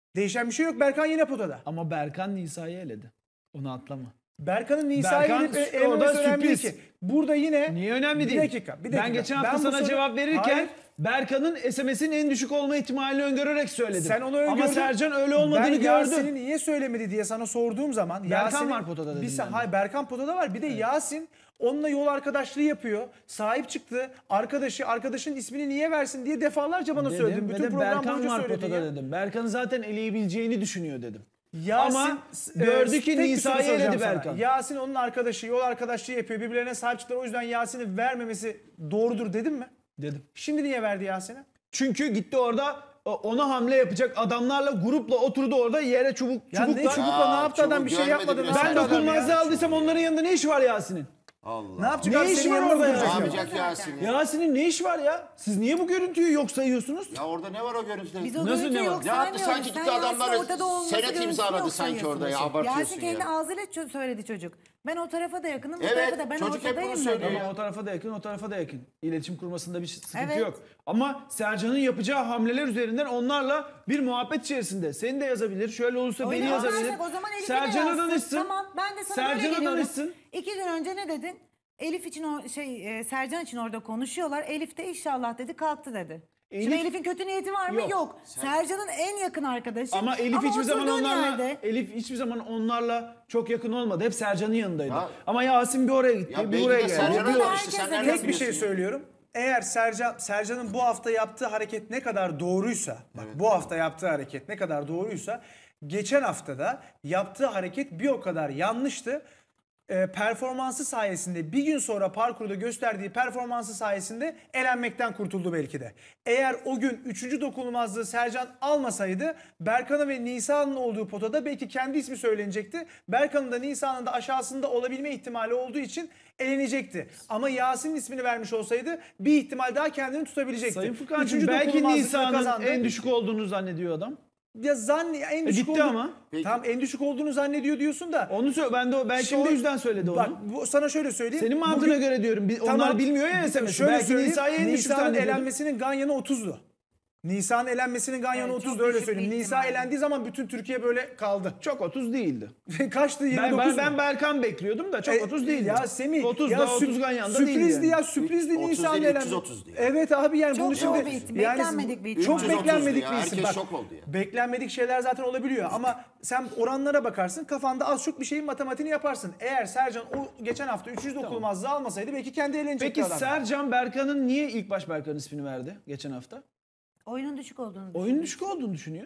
Değişen bir şey yok. Berkan yine potada. Ama Berkan Nisa'yı eledi. Onu atlama. Berkan'ın Nisa'yı Berkan elip orada elememesi önemli değil sürpriz. ki. Burada yine Niye önemli değil? Bir dakika. Ben geçen hafta Ben bu sana soru- cevap verirken Hayır. Berkan'ın SMS'in en düşük olma ihtimalini öngörerek söyledim. Sen onu öngördün. Ama Sercan öyle olmadığını ben gördü. Yasin'i niye söylemedi diye sana sorduğum zaman Berkan var potada dedim ben de. Hayır, Berkan potada var. Bir de Yasin onunla yol arkadaşlığı yapıyor. Sahip çıktı. Arkadaşın ismini niye versin diye defalarca bana Dedim söyledin. ve Bütün de program Berkan boyunca var söyledin potada ya. dedim. Berkan'ı zaten eleyebileceğini düşünüyor dedim. Yasin, Ama gördü ki tek bir soru Nisa'yı soracağım eledi sana. Berkan. Yasin onun arkadaşı, yol arkadaşlığı yapıyor. Birbirlerine sahip çıktılar. O yüzden Yasin'i vermemesi doğrudur dedim mi? Dedim. Şimdi niye verdi Yasin'i? Çünkü gitti orada ona hamle yapacak adamlarla grupla oturdu orada yere çubukla. Ne çubukla ne yaptı adam, çubuk bir şey görmedim yapmadı. bile Ne Ben yaptı adam dokunmazlığı ya? aldıysam onların yanında ne işi var Yasin'in? Allah. Ne yapacak Ne abi, işi senin var yanında orada mı ya? duracak Ne ya? yapacak Yasin? Yasin'in ne işi var ya? Siz niye bu görüntüyü yok sayıyorsunuz? Ya orada ne var o görüntüde? Biz o Nasıl görüntüyü ne var? yok Ne yaptı saymıyoruz. sanki Sen gitti adamlar Yasin'in ortada olması senet görüntüsünü imzaladı yok sanki orada ya, sayıyorsunuz. abartıyorsun Yasin kendi ya. ağzıyla söyledi çocuk. Ben o tarafa da yakınım, bu Evet, tarafa da ben çocuk hep bunu ortadayım söylüyor dedi. ya. Ama o tarafa da yakın, o tarafa da yakın. İletişim kurmasında bir sıkıntı Evet. yok. Ama Sercan'ın yapacağı hamleler üzerinden onlarla bir muhabbet içerisinde. Seni de yazabilir, şöyle olursa Öyle beni yazabilir. yaparsak o zaman Elif'i de Sercan'a yazsın. danışsın. Tamam, ben de sana böyle Sercan'a geliyorum. danışsın. 2 gün önce ne dedin? Elif için Sercan için orada konuşuyorlar. Elif de inşallah dedi, kalktı dedi. Şimdi Elif- Elif'in kötü niyeti var mı? Yok. Yok. Sercan'ın en yakın arkadaşı. Ama Elif hiçbir zaman oturduğun onlarla yerde- Elif hiçbir zaman onlarla çok yakın olmadı. Hep Sercan'ın yanındaydı. Ya- Ama Yasin bir oraya gitti, Ya bir belki buraya de geldi. Sercan'a Orada da işte herkes sen de nereden Tek bir şey biliyorsun ya? söylüyorum. Eğer Sercan'ın bu hafta yaptığı hareket ne kadar doğruysa, bak bu hafta yaptığı hareket ne kadar doğruysa, geçen haftada yaptığı hareket bir o kadar yanlıştı. Performansı sayesinde, bir gün sonra parkurda gösterdiği performansı sayesinde elenmekten kurtuldu belki de. Eğer o gün 3. dokunulmazlığı Sercan almasaydı, Berkan'ın ve Nisa'nın olduğu potada belki kendi ismi söylenecekti. Berkan'ın da Nisa'nın da aşağısında olabilme ihtimali olduğu için elenecekti. Ama Yasin'in ismini vermiş olsaydı bir ihtimal daha kendini tutabilecekti. Sayın Furkan'cığım Üçüncü belki dokunulmazlıkla Nisa'nın kazandı. en düşük olduğunu zannediyor adam. Ya en düşük gitti olduğu- ama. Peki. Tamam, en düşük olduğunu zannediyor diyorsun da. Onu ben de belki o yüzden söyledi onu. Bak sana şöyle söyleyeyim. Senin mantığına Bugün- göre diyorum. Onlar Tamam. bilmiyor ya SMS'i. Şöyle Belki söyleyeyim, Nisa'yı en düşük Nisa'nın zannediyordu. elenmesinin ganyanı 30'du. Nisa'nın elenmesinin ganyanı Evet, çok 30'du, öyle düşük bir söyleyeyim. Nisa ihtimalle. elendiği zaman bütün Türkiye böyle kaldı. Çok 30 değildi. Kaçtı? 29 Ben mu? Berkan bekliyordum da çok 30 değildi. Ya Semih, 30 ya da 30 Ganyan'da değildi. sürprizdi yani. ya, sürprizdi 30 Nisa'nın değil, elenmesi. 330 diyor. Evet abi, yani Çok bunu zor şimdi bir ihtimal, beklenmedik bir ihtimal. çok 330 beklenmedik ya, bir isim. herkes Bak, şok oldu ya. beklenmedik şeyler zaten olabiliyor ama sen oranlara bakarsın, kafanda az çok bir şeyin matematiğini yaparsın. Eğer Sercan o geçen hafta 300 dokunulmazlığı almasaydı belki kendi eğlenecekti Peki adam. Sercan Berkan'ın niye ilk baş Berkan'ın ismini verdi geçen hafta? Oyunun düşük olduğunu Oyun düşük olduğunu düşünüyor.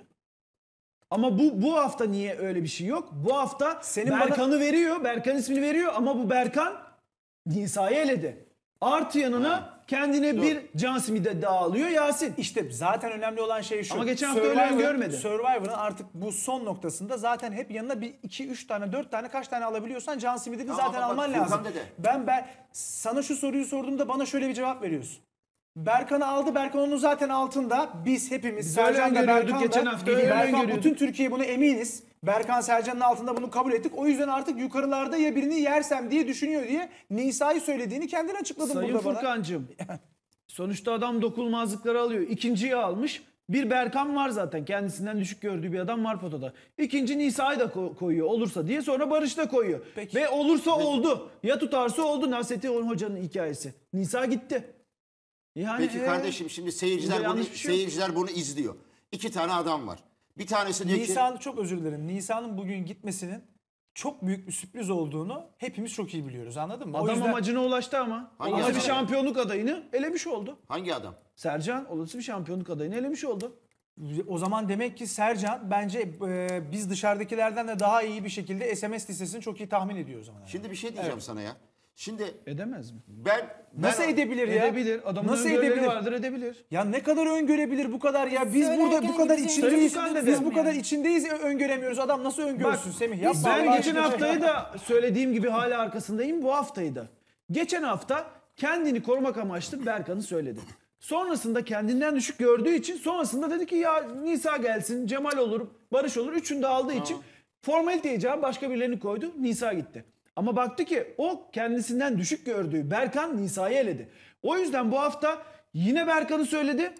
Ama bu hafta niye öyle bir şey yok? Bu hafta Senin Berkan'ı veriyor, Berkan ismini veriyor ama bu Berkan Nisa'yı eledi. Artı yanına kendine bir can simidi daha alıyor Yasin. İşte zaten önemli olan şey şu. Ama geçen hafta öyle görmedi. Survivor'ın artık bu son noktasında zaten hep yanına bir 2-3 tane 4 tane kaç tane alabiliyorsan can simidini Ama zaten bak, alman Furkan lazım. dede. Ben sana şu soruyu sorduğumda bana şöyle bir cevap veriyorsun. Berkan'ı aldı. Berkan onun zaten altında. Biz hepimiz Biz öyle Sercan da öngörüyorduk, Berkan da. geçen hafta öyle Berkan, öngörüyorduk. bütün Türkiye bunu eminiz. Berkan Sercan'ın altında bunu kabul ettik. O yüzden artık yukarılarda ya birini yersem diye düşünüyor diye Nisa'yı söylediğini kendin açıkladın Sayın burada bana. Furkan'cığım sonuçta adam dokunulmazlıkları alıyor. İkinciyi almış. Bir Berkan var zaten. Kendisinden düşük gördüğü bir adam var potada. İkinci Nisa'yı da koyuyor olursa diye. Sonra Barış da koyuyor. Peki. Ve olursa oldu. Ya tutarsa oldu. Nasrettin Hoca'nın hikayesi. Nisa gitti. Yani Peki kardeşim, şimdi seyirciler Burada bunu, yanlış bir şey yok. seyirciler bunu izliyor. 2 tane adam var. Bir tanesi diyor ki Nisa'nın, çok özür dilerim. Nisa'nın bugün gitmesinin çok büyük bir sürpriz olduğunu hepimiz çok iyi biliyoruz, anladın mı? O adam yüzden amacına ulaştı ama. Hangi Olası bir adam? şampiyonluk adayını elemiş oldu. hangi adam? Sercan olası bir şampiyonluk adayını elemiş oldu. o zaman demek ki Sercan bence biz dışarıdakilerden de daha iyi bir şekilde SMS listesini çok iyi tahmin ediyor o zaman. Yani. Şimdi bir şey diyeceğim sana ya. Şimdi Edemez mi? ben Nasıl edebilir ya? Edebilir. Adamın Nasıl öngörüleri edebilir? vardır, edebilir. Ya ne kadar öngörebilir bu kadar ya? Biz Söylerken burada bu kadar gideceğini içindeyiz. Sayın Furkan Biz dedi. bu kadar içindeyiz, öngöremiyoruz. Adam nasıl öngörsün Semih? Yapma Ben Allah geçen aşkına. haftayı da söylediğim gibi hala arkasındayım. Bu haftayı da. Geçen hafta kendini korumak amaçlı Berkan'ı söyledi. Sonrasında kendinden düşük gördüğü için sonrasında dedi ki ya Nisa gelsin, Cemal olur, Barış olur. Üçünü de aldığı için formalite icabı başka birilerini koydu. Nisa gitti. Ama baktı ki o kendisinden düşük gördüğü Berkan Nisa'yı eledi. O yüzden bu hafta yine Berkan'ı söyledi.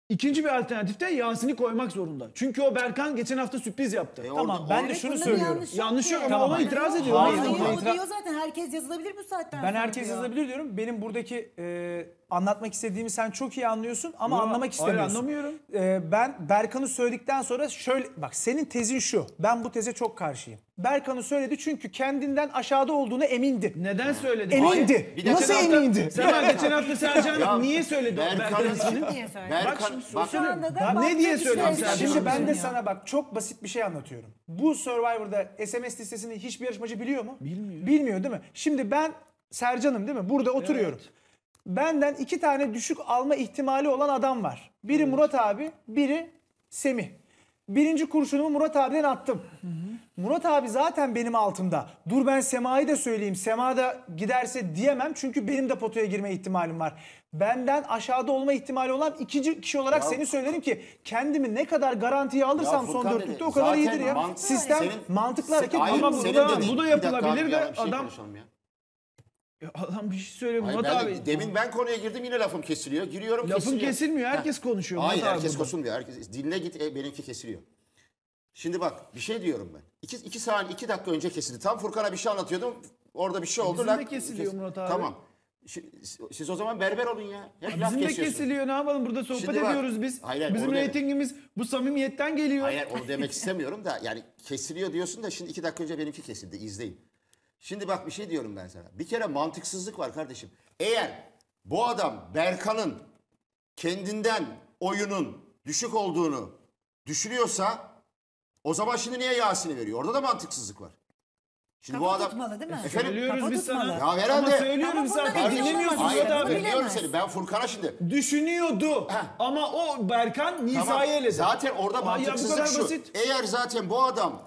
İkinci bir alternatifte Yasin'i koymak zorunda. Çünkü o Berkan geçen hafta sürpriz yaptı. Tamam ben de şunu söylüyorum. Yanlış yok ama Tamam. ona itiraz ediyor. Hayır, Hayır, ona Hayır, itiraz- o diyor zaten herkes yazılabilir bu saatten Ben sonra herkes diyor. yazabilir diyorum. Benim buradaki anlatmak istediğimi sen çok iyi anlıyorsun ama Yo, anlamak hayır, istemiyorsun. anlamıyorum. Ben Berkan'ı söyledikten sonra şöyle bak senin tezin şu. Ben bu teze çok karşıyım. Berkan'ı söyledi çünkü kendinden aşağıda olduğunu emindi. Neden söyledi? Emindi. Bir de Nasıl geçen hafta- emindi? Sen geçen hafta Ya, Sercan niye söyledi Berkan'ın- Berkan'ın ismini? diye söyle. Berkan, bak, Şu anda da Ya ne baktığı diye kişiler söyleyeyim yazabilir sen? Şimdi ben de diyorsun ya. sana bak çok basit bir şey anlatıyorum. Bu Survivor'da SMS listesini hiçbir yarışmacı biliyor mu? Bilmiyor. Bilmiyor değil mi? Şimdi ben Sercan'ım değil mi? Burada oturuyorum. Evet. Benden 2 tane düşük alma ihtimali olan adam var. Biri Murat abi, biri Semih. Birinci kurşunumu Murat abiden attım. Murat abi zaten benim altımda. Dur ben Sema'yı da söyleyeyim. Sema da giderse diyemem çünkü benim de potaya girme ihtimalim var. Benden aşağıda olma ihtimali olan ikinci kişi olarak Ya- seni söylerim ki kendimi ne kadar garantiye alırsam Ya son Furkan dörtlükte dedi, o kadar zaten iyidir ya. mant- Sistem senin- mantıklı hareket Hayır, Ama senin bu da- dediğin- bu da Bir dakika yapılabilir abi, de bir şey adam- konuşalım ya. Adam bir şey söylüyor Hayır, Murat ben abi. de, demin ben konuya girdim yine lafım kesiliyor. Giriyorum Lafın kesiliyor. kesilmiyor. Herkes Ha. konuşuyor. Hayır Murat abi herkes burada. konuşmuyor. Herkes, dinle git benimki kesiliyor. Şimdi bak bir şey diyorum ben. İki saniye 2 dakika önce kesildi. Tam Furkan'a bir şey anlatıyordum. Orada bir şey oldu. Bizim lan- de kesiliyor Murat abi. Tamam. Siz o zaman berber olun ya. Hep laf Bizim de kesiyorsunuz. kesiliyor. Ne yapalım? Burada sohbet Şimdi bak- ediyoruz biz. Hayır, Bizim orada- reytingimiz bu samimiyetten geliyor. Hayır onu demek istemiyorum da yani kesiliyor diyorsun da şimdi 2 dakika önce benimki kesildi. İzleyin. Şimdi bak bir şey diyorum ben sana. Bir kere mantıksızlık var kardeşim. Eğer bu adam Berkan'ın kendinden oyunun düşük olduğunu düşünüyorsa o zaman şimdi niye Yasin'i veriyor? Orada da mantıksızlık var. Şimdi Kafa bu adam tutmalı değil mi? Efendim? Söylüyoruz Kafa biz sana. tutmalı. Ya herhalde- Ama söylüyorum Ama bundan zaten. emin Dinlemiyorsun olamazsın. Hayır, Murat abi. Bunu biliyorum bilemez. seni. Ben Furkan'a şimdi Düşünüyordu. Ama o Berkan Tamam, Nisa'yı eledi. zaten orada Ay ya, bu mantıksızlık kadar şu. basit. Eğer zaten bu adam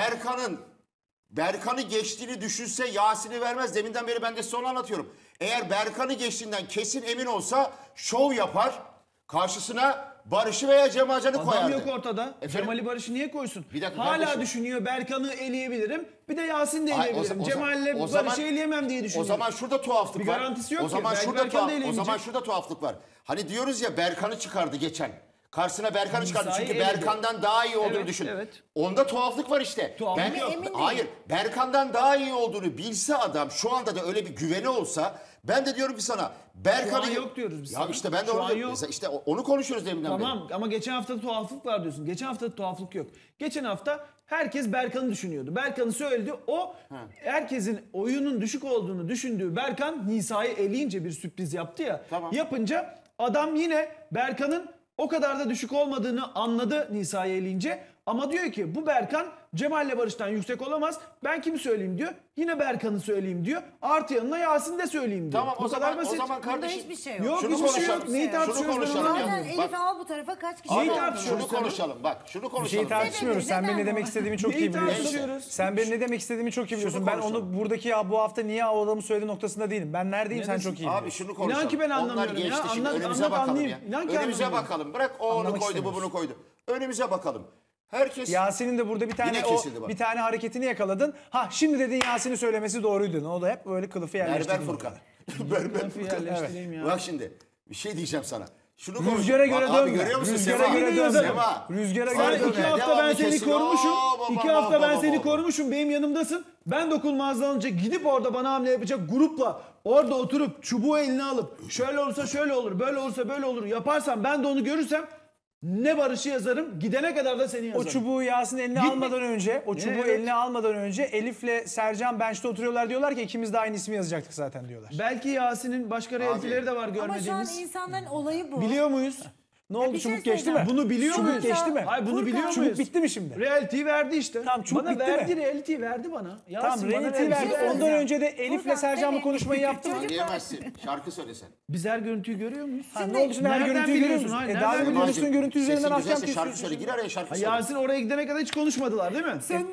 Berkan'ı geçtiğini düşünse Yasin'i vermez. Deminden beri ben de size onu anlatıyorum. Eğer Berkan'ı geçtiğinden kesin emin olsa şov yapar. Karşısına Barış'ı veya Cemalcan'ı Adam koyardı. yok ortada. Efendim? Cemal'i Barış'ı niye koysun? Bir dakika Hala kardeşim. düşünüyor Berkan'ı eleyebilirim. Bir de Yasin'i de Ay, eleyebilirim. Cemal'le o zaman- Barış'ı eleyemem diye düşünüyor. O zaman şurada tuhaflık Bir var. garantisi yok o ki. zaman Belki şurada Berkan da o eleyemeyecek. zaman şurada tuhaflık var. Hani diyoruz ya Berkan'ı çıkardı geçen. Karşısına Berkan'ı çıkardı Nisa'yı çünkü eledi. Berkan'dan daha iyi olduğunu Evet, düşün. evet. Onda tuhaflık var işte. Tuhaflık yok. Emin değilim. Hayır, Berkan'dan daha iyi olduğunu bilse adam şu anda da öyle bir güveni olsa ben de diyorum ki sana Berkan'ı Şu an yok diyoruz biz Ya sana. işte ben de Şu onu an diyorum. yok. İşte onu konuşuyoruz deminden beri. Tamam ama geçen hafta tuhaflık var diyorsun. Geçen hafta tuhaflık yok. Geçen hafta herkes Berkan'ı düşünüyordu. Berkan'ı söyledi. O herkesin oyunun düşük olduğunu düşündüğü Berkan Nisa'yı eleyince bir sürpriz yaptı ya. Tamam. Yapınca adam yine Berkan'ın o kadar da düşük olmadığını anladı Nisa'yı eleyince. Ama diyor ki bu Berkan Cemal'le Barış'tan yüksek olamaz. Ben kimi söyleyeyim diyor. Yine Berkan'ı söyleyeyim diyor. Artı yanına Yasin'i de söyleyeyim diyor. Tamam Bu o kadar zaman basit. o zaman Bunda kardeşim. hiçbir şey yok. Yok Şunu hiçbir şey konuşalım. yok. Neyi Şunu tartışıyoruz? konuşalım ben onu ya. Zaten anlamıyorum. Elif'i al bu tarafa kaç kişi Abi, kaldı? tartışıyoruz? şunu konuşalım bak şunu Bir şey konuşalım. tartışmıyoruz. Sen benim ne demek istediğimi çok iyi Neyi biliyorsun. tartışıyoruz? Sen benim ne demek istediğimi çok iyi biliyorsun. Ben konuşalım. onu buradaki ya bu hafta niye o adamı söylediği noktasında değilim. Ben neredeyim sen Neredesin? çok iyi Abi biliyorsun. şunu konuşalım. ki ben Onlar anlamıyorum ya. geçti şimdi Anlat- önümüze anlat, bakalım anlayayım. ya. İnan ki Önümüze anlamıyorum. bakalım. Bırak o onu Anlamak koydu bu istemiyorsun. bunu koydu. Önümüze bakalım. Herkes Yasin'in de burada bir tane Yine kesildi bak. bir tane hareketini yakaladın. Ha şimdi dedin Yasin'i söylemesi doğruydu. O da hep böyle kılıfı yerleştirdi. Berber Furkan. Berber Lafı Furkan. yerleştireyim ya. Bak şimdi bir şey diyeceğim sana. Şunu konuş. Rüzgara göre Bak abi dönme. görüyor musun Rüzgara Sema? göre dönme. Sema. Rüzgara Sen göre Sen dönme. 2 hafta Devamlı ben seni kesiyor. korumuşum. Baba, 2 baba, hafta ben baba, seni baba. korumuşum. Benim yanımdasın. Ben dokunmazdan önce gidip orada bana hamle yapacak grupla orada oturup çubuğu eline alıp şöyle olursa şöyle olur, böyle olursa böyle olur yaparsam ben de onu görürsem ne Barış'ı yazarım gidene kadar da seni O yazarım. çubuğu Yasin eline Gitme. almadan önce, o çubuğu Evet. eline almadan önce Elif'le Sercan bench'te oturuyorlar diyorlar ki ikimiz de aynı ismi yazacaktık zaten diyorlar. Belki Yasin'in başka realiteleri de var Ama şu an görmediğimiz. insanların olayı bu. Biliyor muyuz? Ne oldu bir şey çubuk geçti mi? söyleyeceğim. Bunu biliyor Çubuk muyuz? geçti mi? Hayır bunu Furkan. biliyor Çubuk muyuz? bitti mi şimdi? Reality verdi işte. Tamam, çubuk bana bitti mi? verdi reality verdi bana. Yasin Tamam bana reality verdi. şey Ondan söyleyeceğim. önce de Elif'le Furkan, Sercan bu seni- konuşmayı yaptı mı? Çocuk- Diyemezsin. Şarkı söylesen. Biz her görüntüyü görüyor muyuz? Ha, ne oldu şimdi her Nereden görüntüyü görüyor biliyorsun? musun? Hayır, Daha nereden demin biliyorsun? konuştuğun görüntü üzerinden Sesin ahkam güzelse şarkı kesiyorsun. söyle. Gir araya şarkı Ha, söyle. Yasin oraya gidene kadar hiç konuşmadılar değil mi? Sen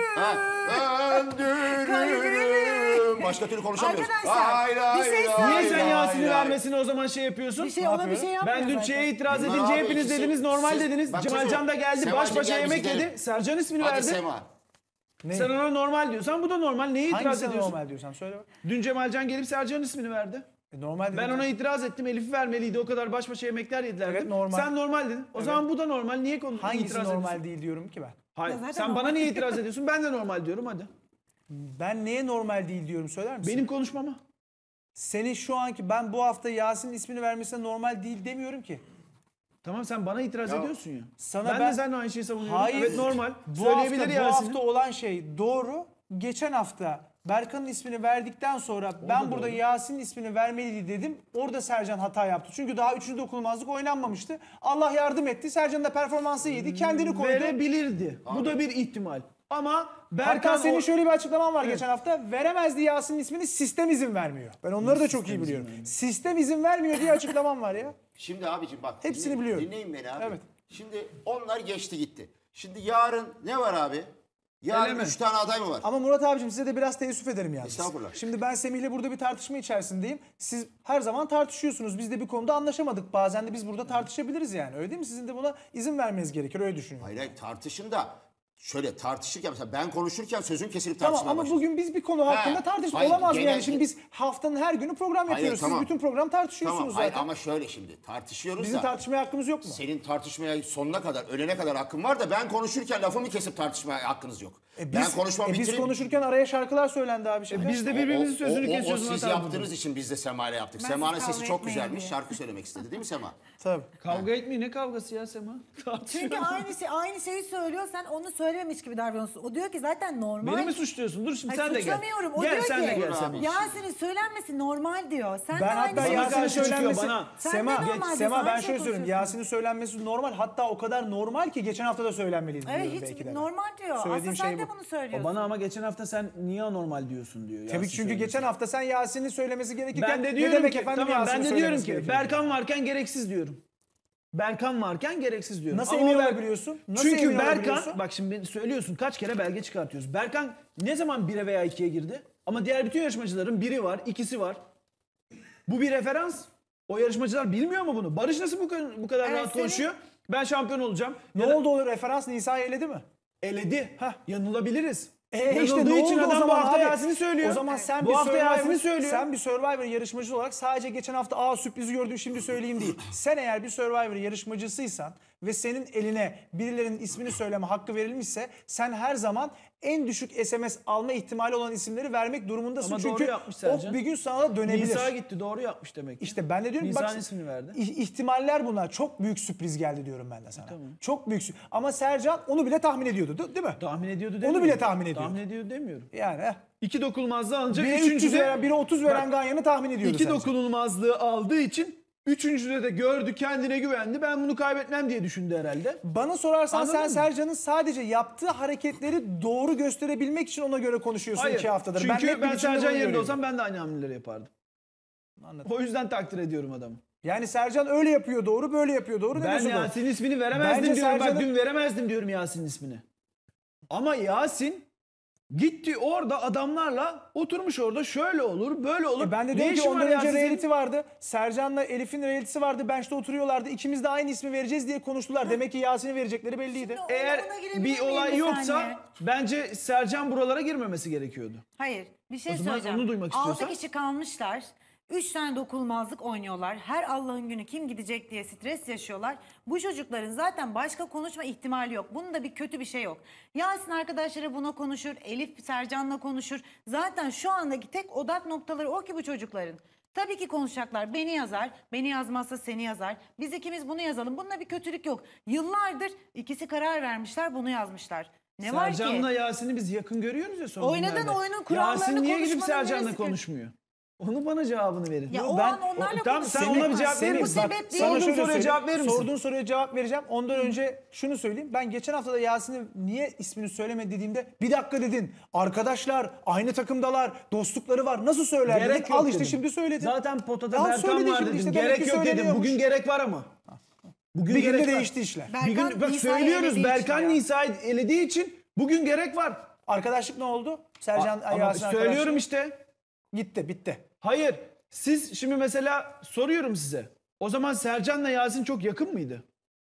Öldürürüm. Başka türlü konuşamıyoruz. Arkadaşlar, Hayır, hayır, bir şey hayır, Niye sen hayır, Yasin'i hayır. vermesini o zaman şey yapıyorsun? bir şey ona bir şey yapmıyor Ben dün zaten. şeye itiraz Bunlar edince abi hepiniz ikisi- dediniz normal siz- dediniz. bak Cemalcan da geldi Sema, baş başa gel biz yemek gidelim. yedi. Sercan ismini Hadi verdi. Sema. Ne? Sen ona normal diyorsan bu da normal. Neye itiraz Hangisine ediyorsun? normal diyorsan söyle bak. Dün Cemalcan gelip Sercan'ın ismini verdi. Normal Ben ona itiraz ettim. Elif'i vermeliydi. O kadar baş başa yemekler yediler. Evet, dedim. normal. Sen normal dedin. O zaman bu da normal. Niye Hangisi itiraz normal ediyorsun? değil diyorum ki ben. Hayır. Ya zaten Sen bana normal. niye itiraz ediyorsun? Ben de normal diyorum hadi. Ben neye normal değil diyorum söyler misin? Benim konuşmama. Seni şu anki ben bu hafta Yasin'in ismini vermesine normal değil demiyorum ki. Tamam sen bana itiraz ediyorsun ya. Sana ben de seninle aynı şeyi savunuyorum. Hayır. Evet normal. Bu Söyleyebilir hafta, bu Yasin'i. hafta olan şey doğru. Geçen hafta Berkan'ın ismini verdikten sonra ben burada Yasin'in ismini vermeliydi dedim. Orada Sercan hata yaptı. Çünkü daha 3. dokunulmazlık oynanmamıştı. Allah yardım etti. Sercan'ın da performansı iyiydi. Kendini koydu. Verebilirdi. Bu da bir ihtimal. Ama Berkan Berkan senin şöyle bir açıklaman var geçen hafta. Veremezdi Yasin'in ismini, sistem izin vermiyor. Ben onları da çok iyi biliyorum. Sistem izin vermiyor diye açıklaman var ya. Şimdi abicim bak. Hepsini biliyorum. Dinleyin beni abi. Evet. Şimdi onlar geçti gitti. Şimdi yarın ne var abi? Yarın Eleme. 3 tane aday mı var? Ama Murat abicim size de biraz teessüf ederim yani. Estağfurullah. Şimdi ben Semih'le burada bir tartışma içerisindeyim. Siz her zaman tartışıyorsunuz. Biz de bir konuda anlaşamadık. Bazen de biz burada tartışabiliriz yani. Öyle değil mi? Sizin de buna izin vermeniz gerekir. Öyle düşünüyorum. Hayır hayır tartışın da şöyle tartışırken mesela ben konuşurken sözün kesilip Tamam tartışmaya ama başlar. bugün biz bir konu hakkında tartıştık. hayır, Olamaz mı genel- yani? Şimdi biz haftanın her günü program Hayır, yapıyoruz. tamam. Siz bütün program tartışıyorsunuz Tamam hayır zaten. ama şöyle şimdi tartışıyoruz Bizim da tartışmaya hakkımız yok mu? senin tartışmaya sonuna kadar ölene kadar hakkın var da ben konuşurken lafımı kesip tartışmaya hakkınız yok. Ben konuşmamı biz bitireyim. konuşurken araya şarkılar söylendi abi şimdi. biz de birbirimizin sözünü kesiyoruz. O siz Murat abi yaptığınız için biz de Sema'yla yaptık. Ben Sema'nın siz sesi kavga çok etmeyin güzelmiş. diye. Şarkı söylemek istedi değil mi Sema? Tabii. Kavga etmeyin. Ne kavgası ya Sema? Çünkü aynı şeyi söylüyor. Sen onu söylememiş gibi davranıyorsun. O diyor ki zaten normal. Beni mi suçluyorsun? Dur şimdi Hayır, sen de gel. suçlamıyorum. O Gel diyor sen de ki gel Sema. Yasin'in söylenmesi normal diyor. Sen Ben de aynı hatta şeyi Yasin'in Yasin'in çıkıyor söylenmesi... bana. Sen Sema, de normal Sema diyorsun, ben aynı şöyle şey söyleyeyim. konuşuyorsun. Yasin'in söylenmesi normal. Hatta o kadar normal ki geçen hafta da söylenmeliydi Evet diyorum hiç belki de. ben. normal diyor. Söylediğim Aslında sen şey de bu. bunu O söylüyorsun. bana ama geçen hafta sen niye anormal diyorsun diyor. Tabii Yasin ki çünkü söylemesi. geçen hafta sen Yasin'in söylemesi gerekirken Ben de ne diyorum demek ki efendim tamam ben Yasin'in de diyorum söylemesi ki gerekiyor? Berkan varken gereksiz diyorum. Berkan varken gereksiz diyorum. Nasıl Ama emin o- olabiliyorsun? Nasıl Çünkü emin Berkan olabiliyorsun? bak şimdi söylüyorsun kaç kere belge çıkartıyoruz. Berkan ne zaman 1'e veya 2'ye girdi? Ama diğer bütün yarışmacıların biri var, ikisi var. Bu bir referans. O yarışmacılar bilmiyor mu bunu? Barış nasıl bu kadar Evet, rahat senin- konuşuyor? Ben şampiyon olacağım. Ne Ya da oldu o referans Nisa'yı eledi mi? eledi. Yanılabiliriz. İşte Yanıldığı ne için oldu o adam bu zaman hafta abi? Yasin'i söylüyor. O zaman sen bu bir hafta Survivor, Yasin'i söylüyor. sen bir Survivor yarışmacısı olarak sadece geçen hafta sürprizi gördüm şimdi söyleyeyim değil. Sen eğer bir Survivor yarışmacısıysan ve senin eline birilerinin ismini söyleme hakkı verilmişse sen her zaman en düşük SMS alma ihtimali olan isimleri vermek durumundasın. Ama doğru Çünkü yapmış o Sercan. bir gün sana da dönebilir. Nisa gitti doğru yapmış demek ki. İşte ben de diyorum ki Nisa'nın bak ismini verdi. ihtimaller bunlar. Çok büyük sürpriz geldi diyorum ben de sana. Çok büyük ama Sercan onu bile tahmin ediyordu değil mi? Tahmin ediyordu Onu demiyorum. bile tahmin ediyordu. Tahmin ediyordu demiyorum. Yani İki dokunulmazlığı alınca biri 300 üçüncüde veren, biri 30 veren Ganyan'ı tahmin ediyordu iki Sercan. dokunulmazlığı aldığı için üçüncüde de gördü kendine güvendi. Ben bunu kaybetmem diye düşündü herhalde. Bana sorarsan Anladın sen mı? Sercan'ın sadece yaptığı hareketleri doğru gösterebilmek için ona göre konuşuyorsun 2 haftadır. Çünkü net bir ben biçimde Sercan bunu yerinde görüyorum. olsam ben de aynı hamleleri yapardım. Anladım. O yüzden takdir ediyorum adamı. Yani Sercan öyle yapıyor doğru, böyle yapıyor doğru. Ben diyorsun doğru? Yasin'in ismini veremezdim Bence diyorum. Bak Sercan'ın- dün veremezdim diyorum Yasin'in ismini. Ama Yasin gitti orada adamlarla oturmuş orada şöyle olur böyle olur. Ben de Ne diyorum ki işin ondan var önce Yasin senin? reality vardı. Sercan'la Elif'in reality'si vardı. Bench'te oturuyorlardı. İkimiz de aynı ismi vereceğiz diye konuştular. Demek ki Yasin'i verecekleri belliydi. Şimdi Eğer ona girebilir bir miyim olay bir yoksa saniye? bence Sercan buralara girmemesi gerekiyordu. Hayır. Bir şey O zaman söyleyeceğim. onu duymak 6 istiyorsan. kişi kalmışlar. 3 tane dokunulmazlık oynuyorlar. Her Allah'ın günü kim gidecek diye stres yaşıyorlar. Bu çocukların zaten başka konuşma ihtimali yok. Bunun da bir kötü bir şey yok. Yasin arkadaşları buna konuşur. Elif Sercan'la konuşur. Zaten şu andaki tek odak noktaları o ki bu çocukların. Tabii ki konuşacaklar. Beni yazar. Beni yazmazsa seni yazar. Biz ikimiz bunu yazalım. Bunda bir kötülük yok. Yıllardır ikisi karar vermişler bunu yazmışlar. Ne var ki? Sercan'la Yasin'i biz yakın görüyoruz ya son Oynadığın günlerde. oyunun kurallarını Yasin niye gidip konuşmanın Sercan'la neresi kötü? konuşmuyor? Onu bana cevabını verin. Ya o an onlarla Tamam sen konuşuyor. ona bir cevap Senin- verir Bu misin? sebep Bak, değil. Sana sorduğum şöyle soruya söyleyeyim. cevap verir misin? Sorduğun soruya cevap vereceğim. Ondan önce şunu söyleyeyim. Ben geçen hafta da Yasin'i niye ismini söylemedi dediğimde bir dakika dedin. Arkadaşlar aynı takımdalar. Dostlukları var. Nasıl söyler Gerek dedik. yok Al işte dedim. şimdi söyledin. Zaten potada Al Berkan söyledi var şimdi dedim. işte, demek Gerek ki yok dedim. söyleniyormuş. Bugün gerek var ama. Bugün Bir günde gerek var. değişti işler. Bir gün, Berkan bak Nisa'yı söylüyoruz elediği için Berkan ya. Nisa'yı elediği için bugün gerek var. Arkadaşlık ne oldu? Sercan Ama Yasin söylüyorum arkadaşlığı. işte. Gitti bitti. Hayır. Siz şimdi mesela soruyorum size. O zaman Sercan'la Yasin çok yakın mıydı?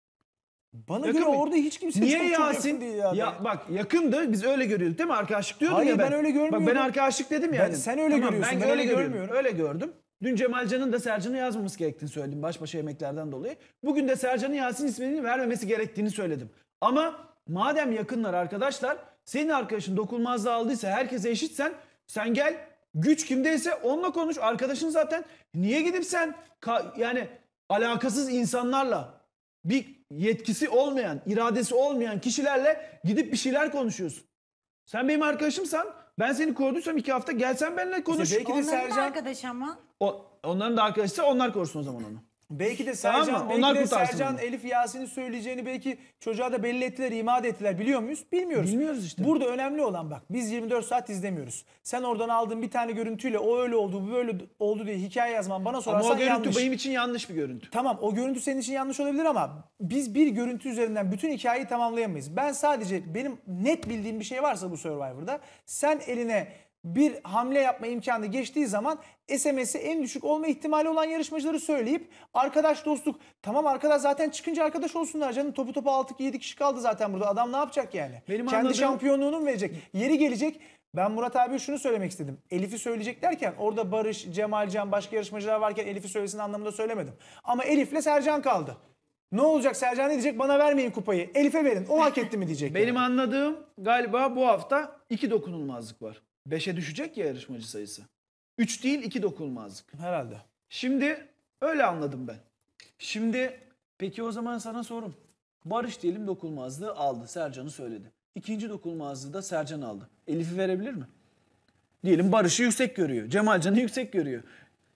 Bana Yakın göre mı? orada hiç kimse Niye çok Yasin? yakın değil ya. Ya bak yakındı biz öyle görüyorduk değil mi? Arkadaşlık diyordum Hayır, ya ben. ben öyle Bak ben görmüyorum. arkadaşlık dedim ya. Ben- sen öyle görüyorsun, Ben ben öyle öyle görüyorum. görmüyorum. Öyle gördüm. Dün Cemalcan'ın da Sercan'ı yazmaması gerektiğini söyledim baş başa yemeklerden dolayı. Bugün de Sercan'ın Yasin ismini vermemesi gerektiğini söyledim. Ama madem yakınlar arkadaşlar, senin arkadaşın dokunmazlığı aldıysa, herkese eşitsen, sen gel, güç kimdeyse onunla konuş. Arkadaşın zaten, niye gidip sen yani alakasız insanlarla, bir yetkisi olmayan, iradesi olmayan kişilerle gidip bir şeyler konuşuyorsun? Sen benim arkadaşımsan, ben seni koruduysam 2 hafta, gelsen benimle konuş. İşte belki de Onların da Sercan- arkadaş ama. Onların da arkadaşıysa onlar korusun o zaman onu. Belki de Tamam Sercan, mı? belki Onlar de kurtarsın Sercan bunu. Elif Yasin'in söyleyeceğini belki çocuğa da belli ettiler, imad ettiler. Biliyor muyuz? Bilmiyoruz. Bilmiyoruz işte. Burada önemli olan bak, biz 24 saat izlemiyoruz. Sen oradan aldığın bir tane görüntüyle o öyle oldu, bu böyle oldu diye hikaye yazman bana Ama sorarsan o görüntü yanlış. benim için yanlış bir görüntü. Tamam, o görüntü senin için yanlış olabilir ama biz bir görüntü üzerinden bütün hikayeyi tamamlayamayız. Ben sadece, benim net bildiğim bir şey varsa bu Survivor'da, sen eline bir hamle yapma imkanı geçtiği zaman SMS'i en düşük olma ihtimali olan yarışmacıları söyleyip arkadaş dostluk, tamam arkadaş zaten çıkınca arkadaş olsunlar canım, topu 6-7 kişi kaldı zaten burada, adam ne yapacak yani? Benim Kendi anladığım- şampiyonluğunu mu verecek? Yeri gelecek. Ben Murat abi şunu söylemek istedim. Elif'i söyleyecek derken orada Barış, Cemalcan, başka yarışmacılar varken Elif'i söylesin anlamında söylemedim. Ama Elif'le Sercan kaldı. Ne olacak, Sercan ne diyecek? Bana vermeyin kupayı, Elif'e verin. O hak etti mi diyecek. Benim yani. anladığım galiba bu hafta 2 dokunulmazlık var. 5'e düşecek ya yarışmacı sayısı. 3 değil 2 dokunulmazlık. Herhalde. Şimdi öyle anladım ben. Şimdi peki o zaman sana sorum. Barış diyelim dokunulmazlığı aldı. Sercan'ı söyledi. İkinci dokunulmazlığı da Sercan aldı. Elif'i verebilir mi? Diyelim Barış'ı yüksek görüyor. Cemalcan'ı yüksek görüyor.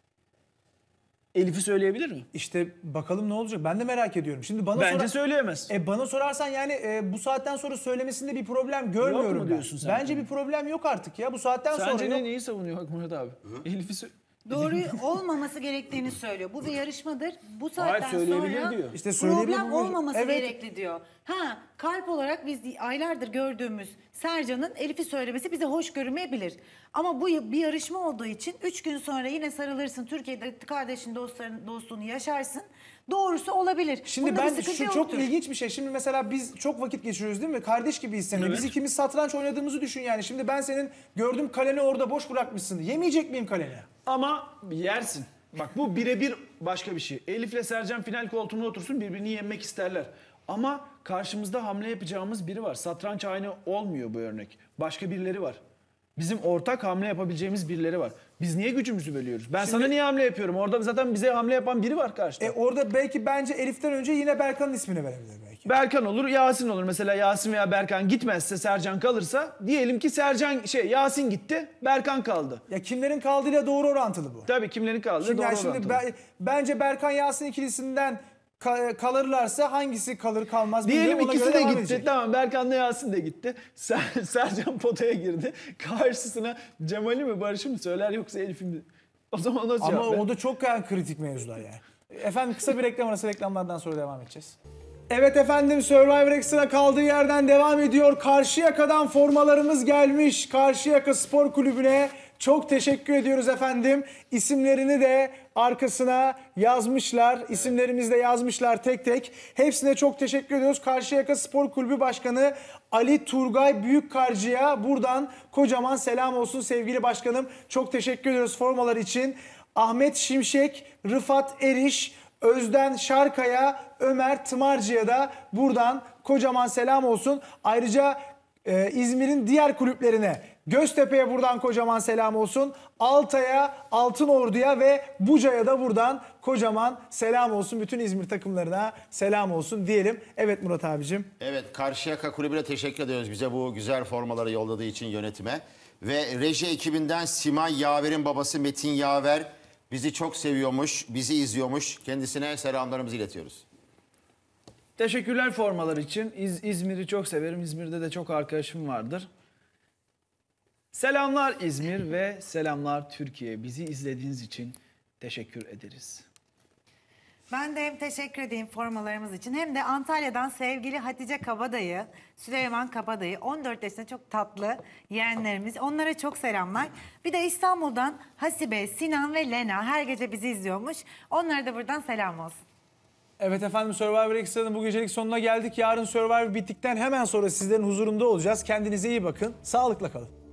Elif'i söyleyebilir mi? İşte bakalım ne olacak? Ben de merak ediyorum. Şimdi bana Bence söyleyemez. bana sorarsan yani bu saatten sonra söylemesinde bir problem görmüyorum mu ben. diyorsun sen? Bence bir problem yok artık ya. Bu saatten sonra Sence yok. neyi savunuyor bak Murat abi? Elif'i Doğru olmaması gerektiğini söylüyor. Bu bir yarışmadır. Bu Hayır, saatten söyleyebilir sonra diyor. İşte söyleyebilir problem bu- olmaması Evet. gerekli diyor. Ha, kalp olarak biz aylardır gördüğümüz Sercan'ın Elif'i söylemesi bize hoş görünmeyebilir. Ama bu bir yarışma olduğu için 3 gün sonra yine sarılırsın. Türkiye'de kardeşin dostluğunu yaşarsın. Doğrusu olabilir. Şimdi Bunda bir ben sıkıntı şu çok yoktur. ilginç bir şey. Şimdi mesela biz çok vakit geçiriyoruz değil mi? Kardeş gibiyiz seninle. Evet. Biz ikimiz satranç oynadığımızı düşün yani. Şimdi ben senin gördüğüm kaleni orada boş bırakmışsın. Yemeyecek miyim kaleni? Ama yersin. Bak bu birebir başka bir şey. Elif'le Sercan final koltuğuna otursun, birbirini yenmek isterler. Ama karşımızda hamle yapacağımız biri var. Satranç aynı olmuyor bu örnek. Başka birileri var. Bizim ortak hamle yapabileceğimiz birileri var. Biz niye gücümüzü bölüyoruz? Ben sana niye hamle yapıyorum? Orada zaten bize hamle yapan biri var karşıda. Orada belki bence Elif'ten önce yine Berkan'ın ismini verebilir belki. Berkan olur, Yasin olur. Mesela Yasin veya Berkan gitmezse, Sercan kalırsa, diyelim ki Yasin gitti, Berkan kaldı. Ya kimlerin kaldığıyla doğru orantılı bu. Tabii kimlerin kaldı Şimdi, doğru yani şimdi orantılı. bence Berkan Yasin ikilisinden kalırlarsa hangisi kalır kalmaz Diyelim bilmiyorum. Ona ikisi göre de devam gitti. edecek. Tamam, Berkan'la Yasin de gitti. Sercan potaya girdi. Karşısına Cemal'i mi Barış'ı mı söyler yoksa Elif'i mi? O zaman nasıl Ama cevap ver? o da çok yani kritik mevzular yani. Efendim kısa bir reklam arası, reklamlardan sonra devam edeceğiz. Evet efendim, Survivor Extra kaldığı yerden devam ediyor. Karşıyaka'dan formalarımız gelmiş. Karşıyaka Spor Kulübü'ne çok teşekkür ediyoruz efendim. İsimlerini de arkasına yazmışlar. İsimlerimizi de yazmışlar tek tek. Hepsine çok teşekkür ediyoruz. Karşıyaka Spor Kulübü Başkanı Ali Turgay Büyükkarcı'ya buradan kocaman selam olsun sevgili başkanım. Çok teşekkür ediyoruz formalar için. Ahmet Şimşek, Rıfat Eriş, Özden Şarkaya, Ömer Tımarcı'ya da buradan kocaman selam olsun. Ayrıca İzmir'in diğer kulüplerine, Göztepe'ye buradan kocaman selam olsun. Altay'a, Altınordu'ya ve Buca'ya da buradan kocaman selam olsun. Bütün İzmir takımlarına selam olsun diyelim. Evet Murat abicim. Evet, Karşıyaka Kulübü'ne teşekkür ediyoruz bize bu güzel formaları yolladığı için yönetime. Ve reji ekibinden Simay Yaver'in babası Metin Yaver bizi çok seviyormuş, bizi izliyormuş. Kendisine selamlarımızı iletiyoruz. Teşekkürler formalar için. İzmir'i çok severim. İzmir'de de çok arkadaşım vardır. Selamlar İzmir ve selamlar Türkiye. Bizi izlediğiniz için teşekkür ederiz. Ben de hem teşekkür edeyim formalarımız için hem de Antalya'dan sevgili Hatice Kabadayı, Süleyman Kabadayı, 14 yaşında çok tatlı yeğenlerimiz. Onlara çok selamlar. Bir de İstanbul'dan Hasibe, Sinan ve Lena her gece bizi izliyormuş. Onlara da buradan selam olsun. Evet efendim, Survivor Extra'nın bu gecelik sonuna geldik. Yarın Survivor bittikten hemen sonra sizlerin huzurunda olacağız. Kendinize iyi bakın. Sağlıkla kalın.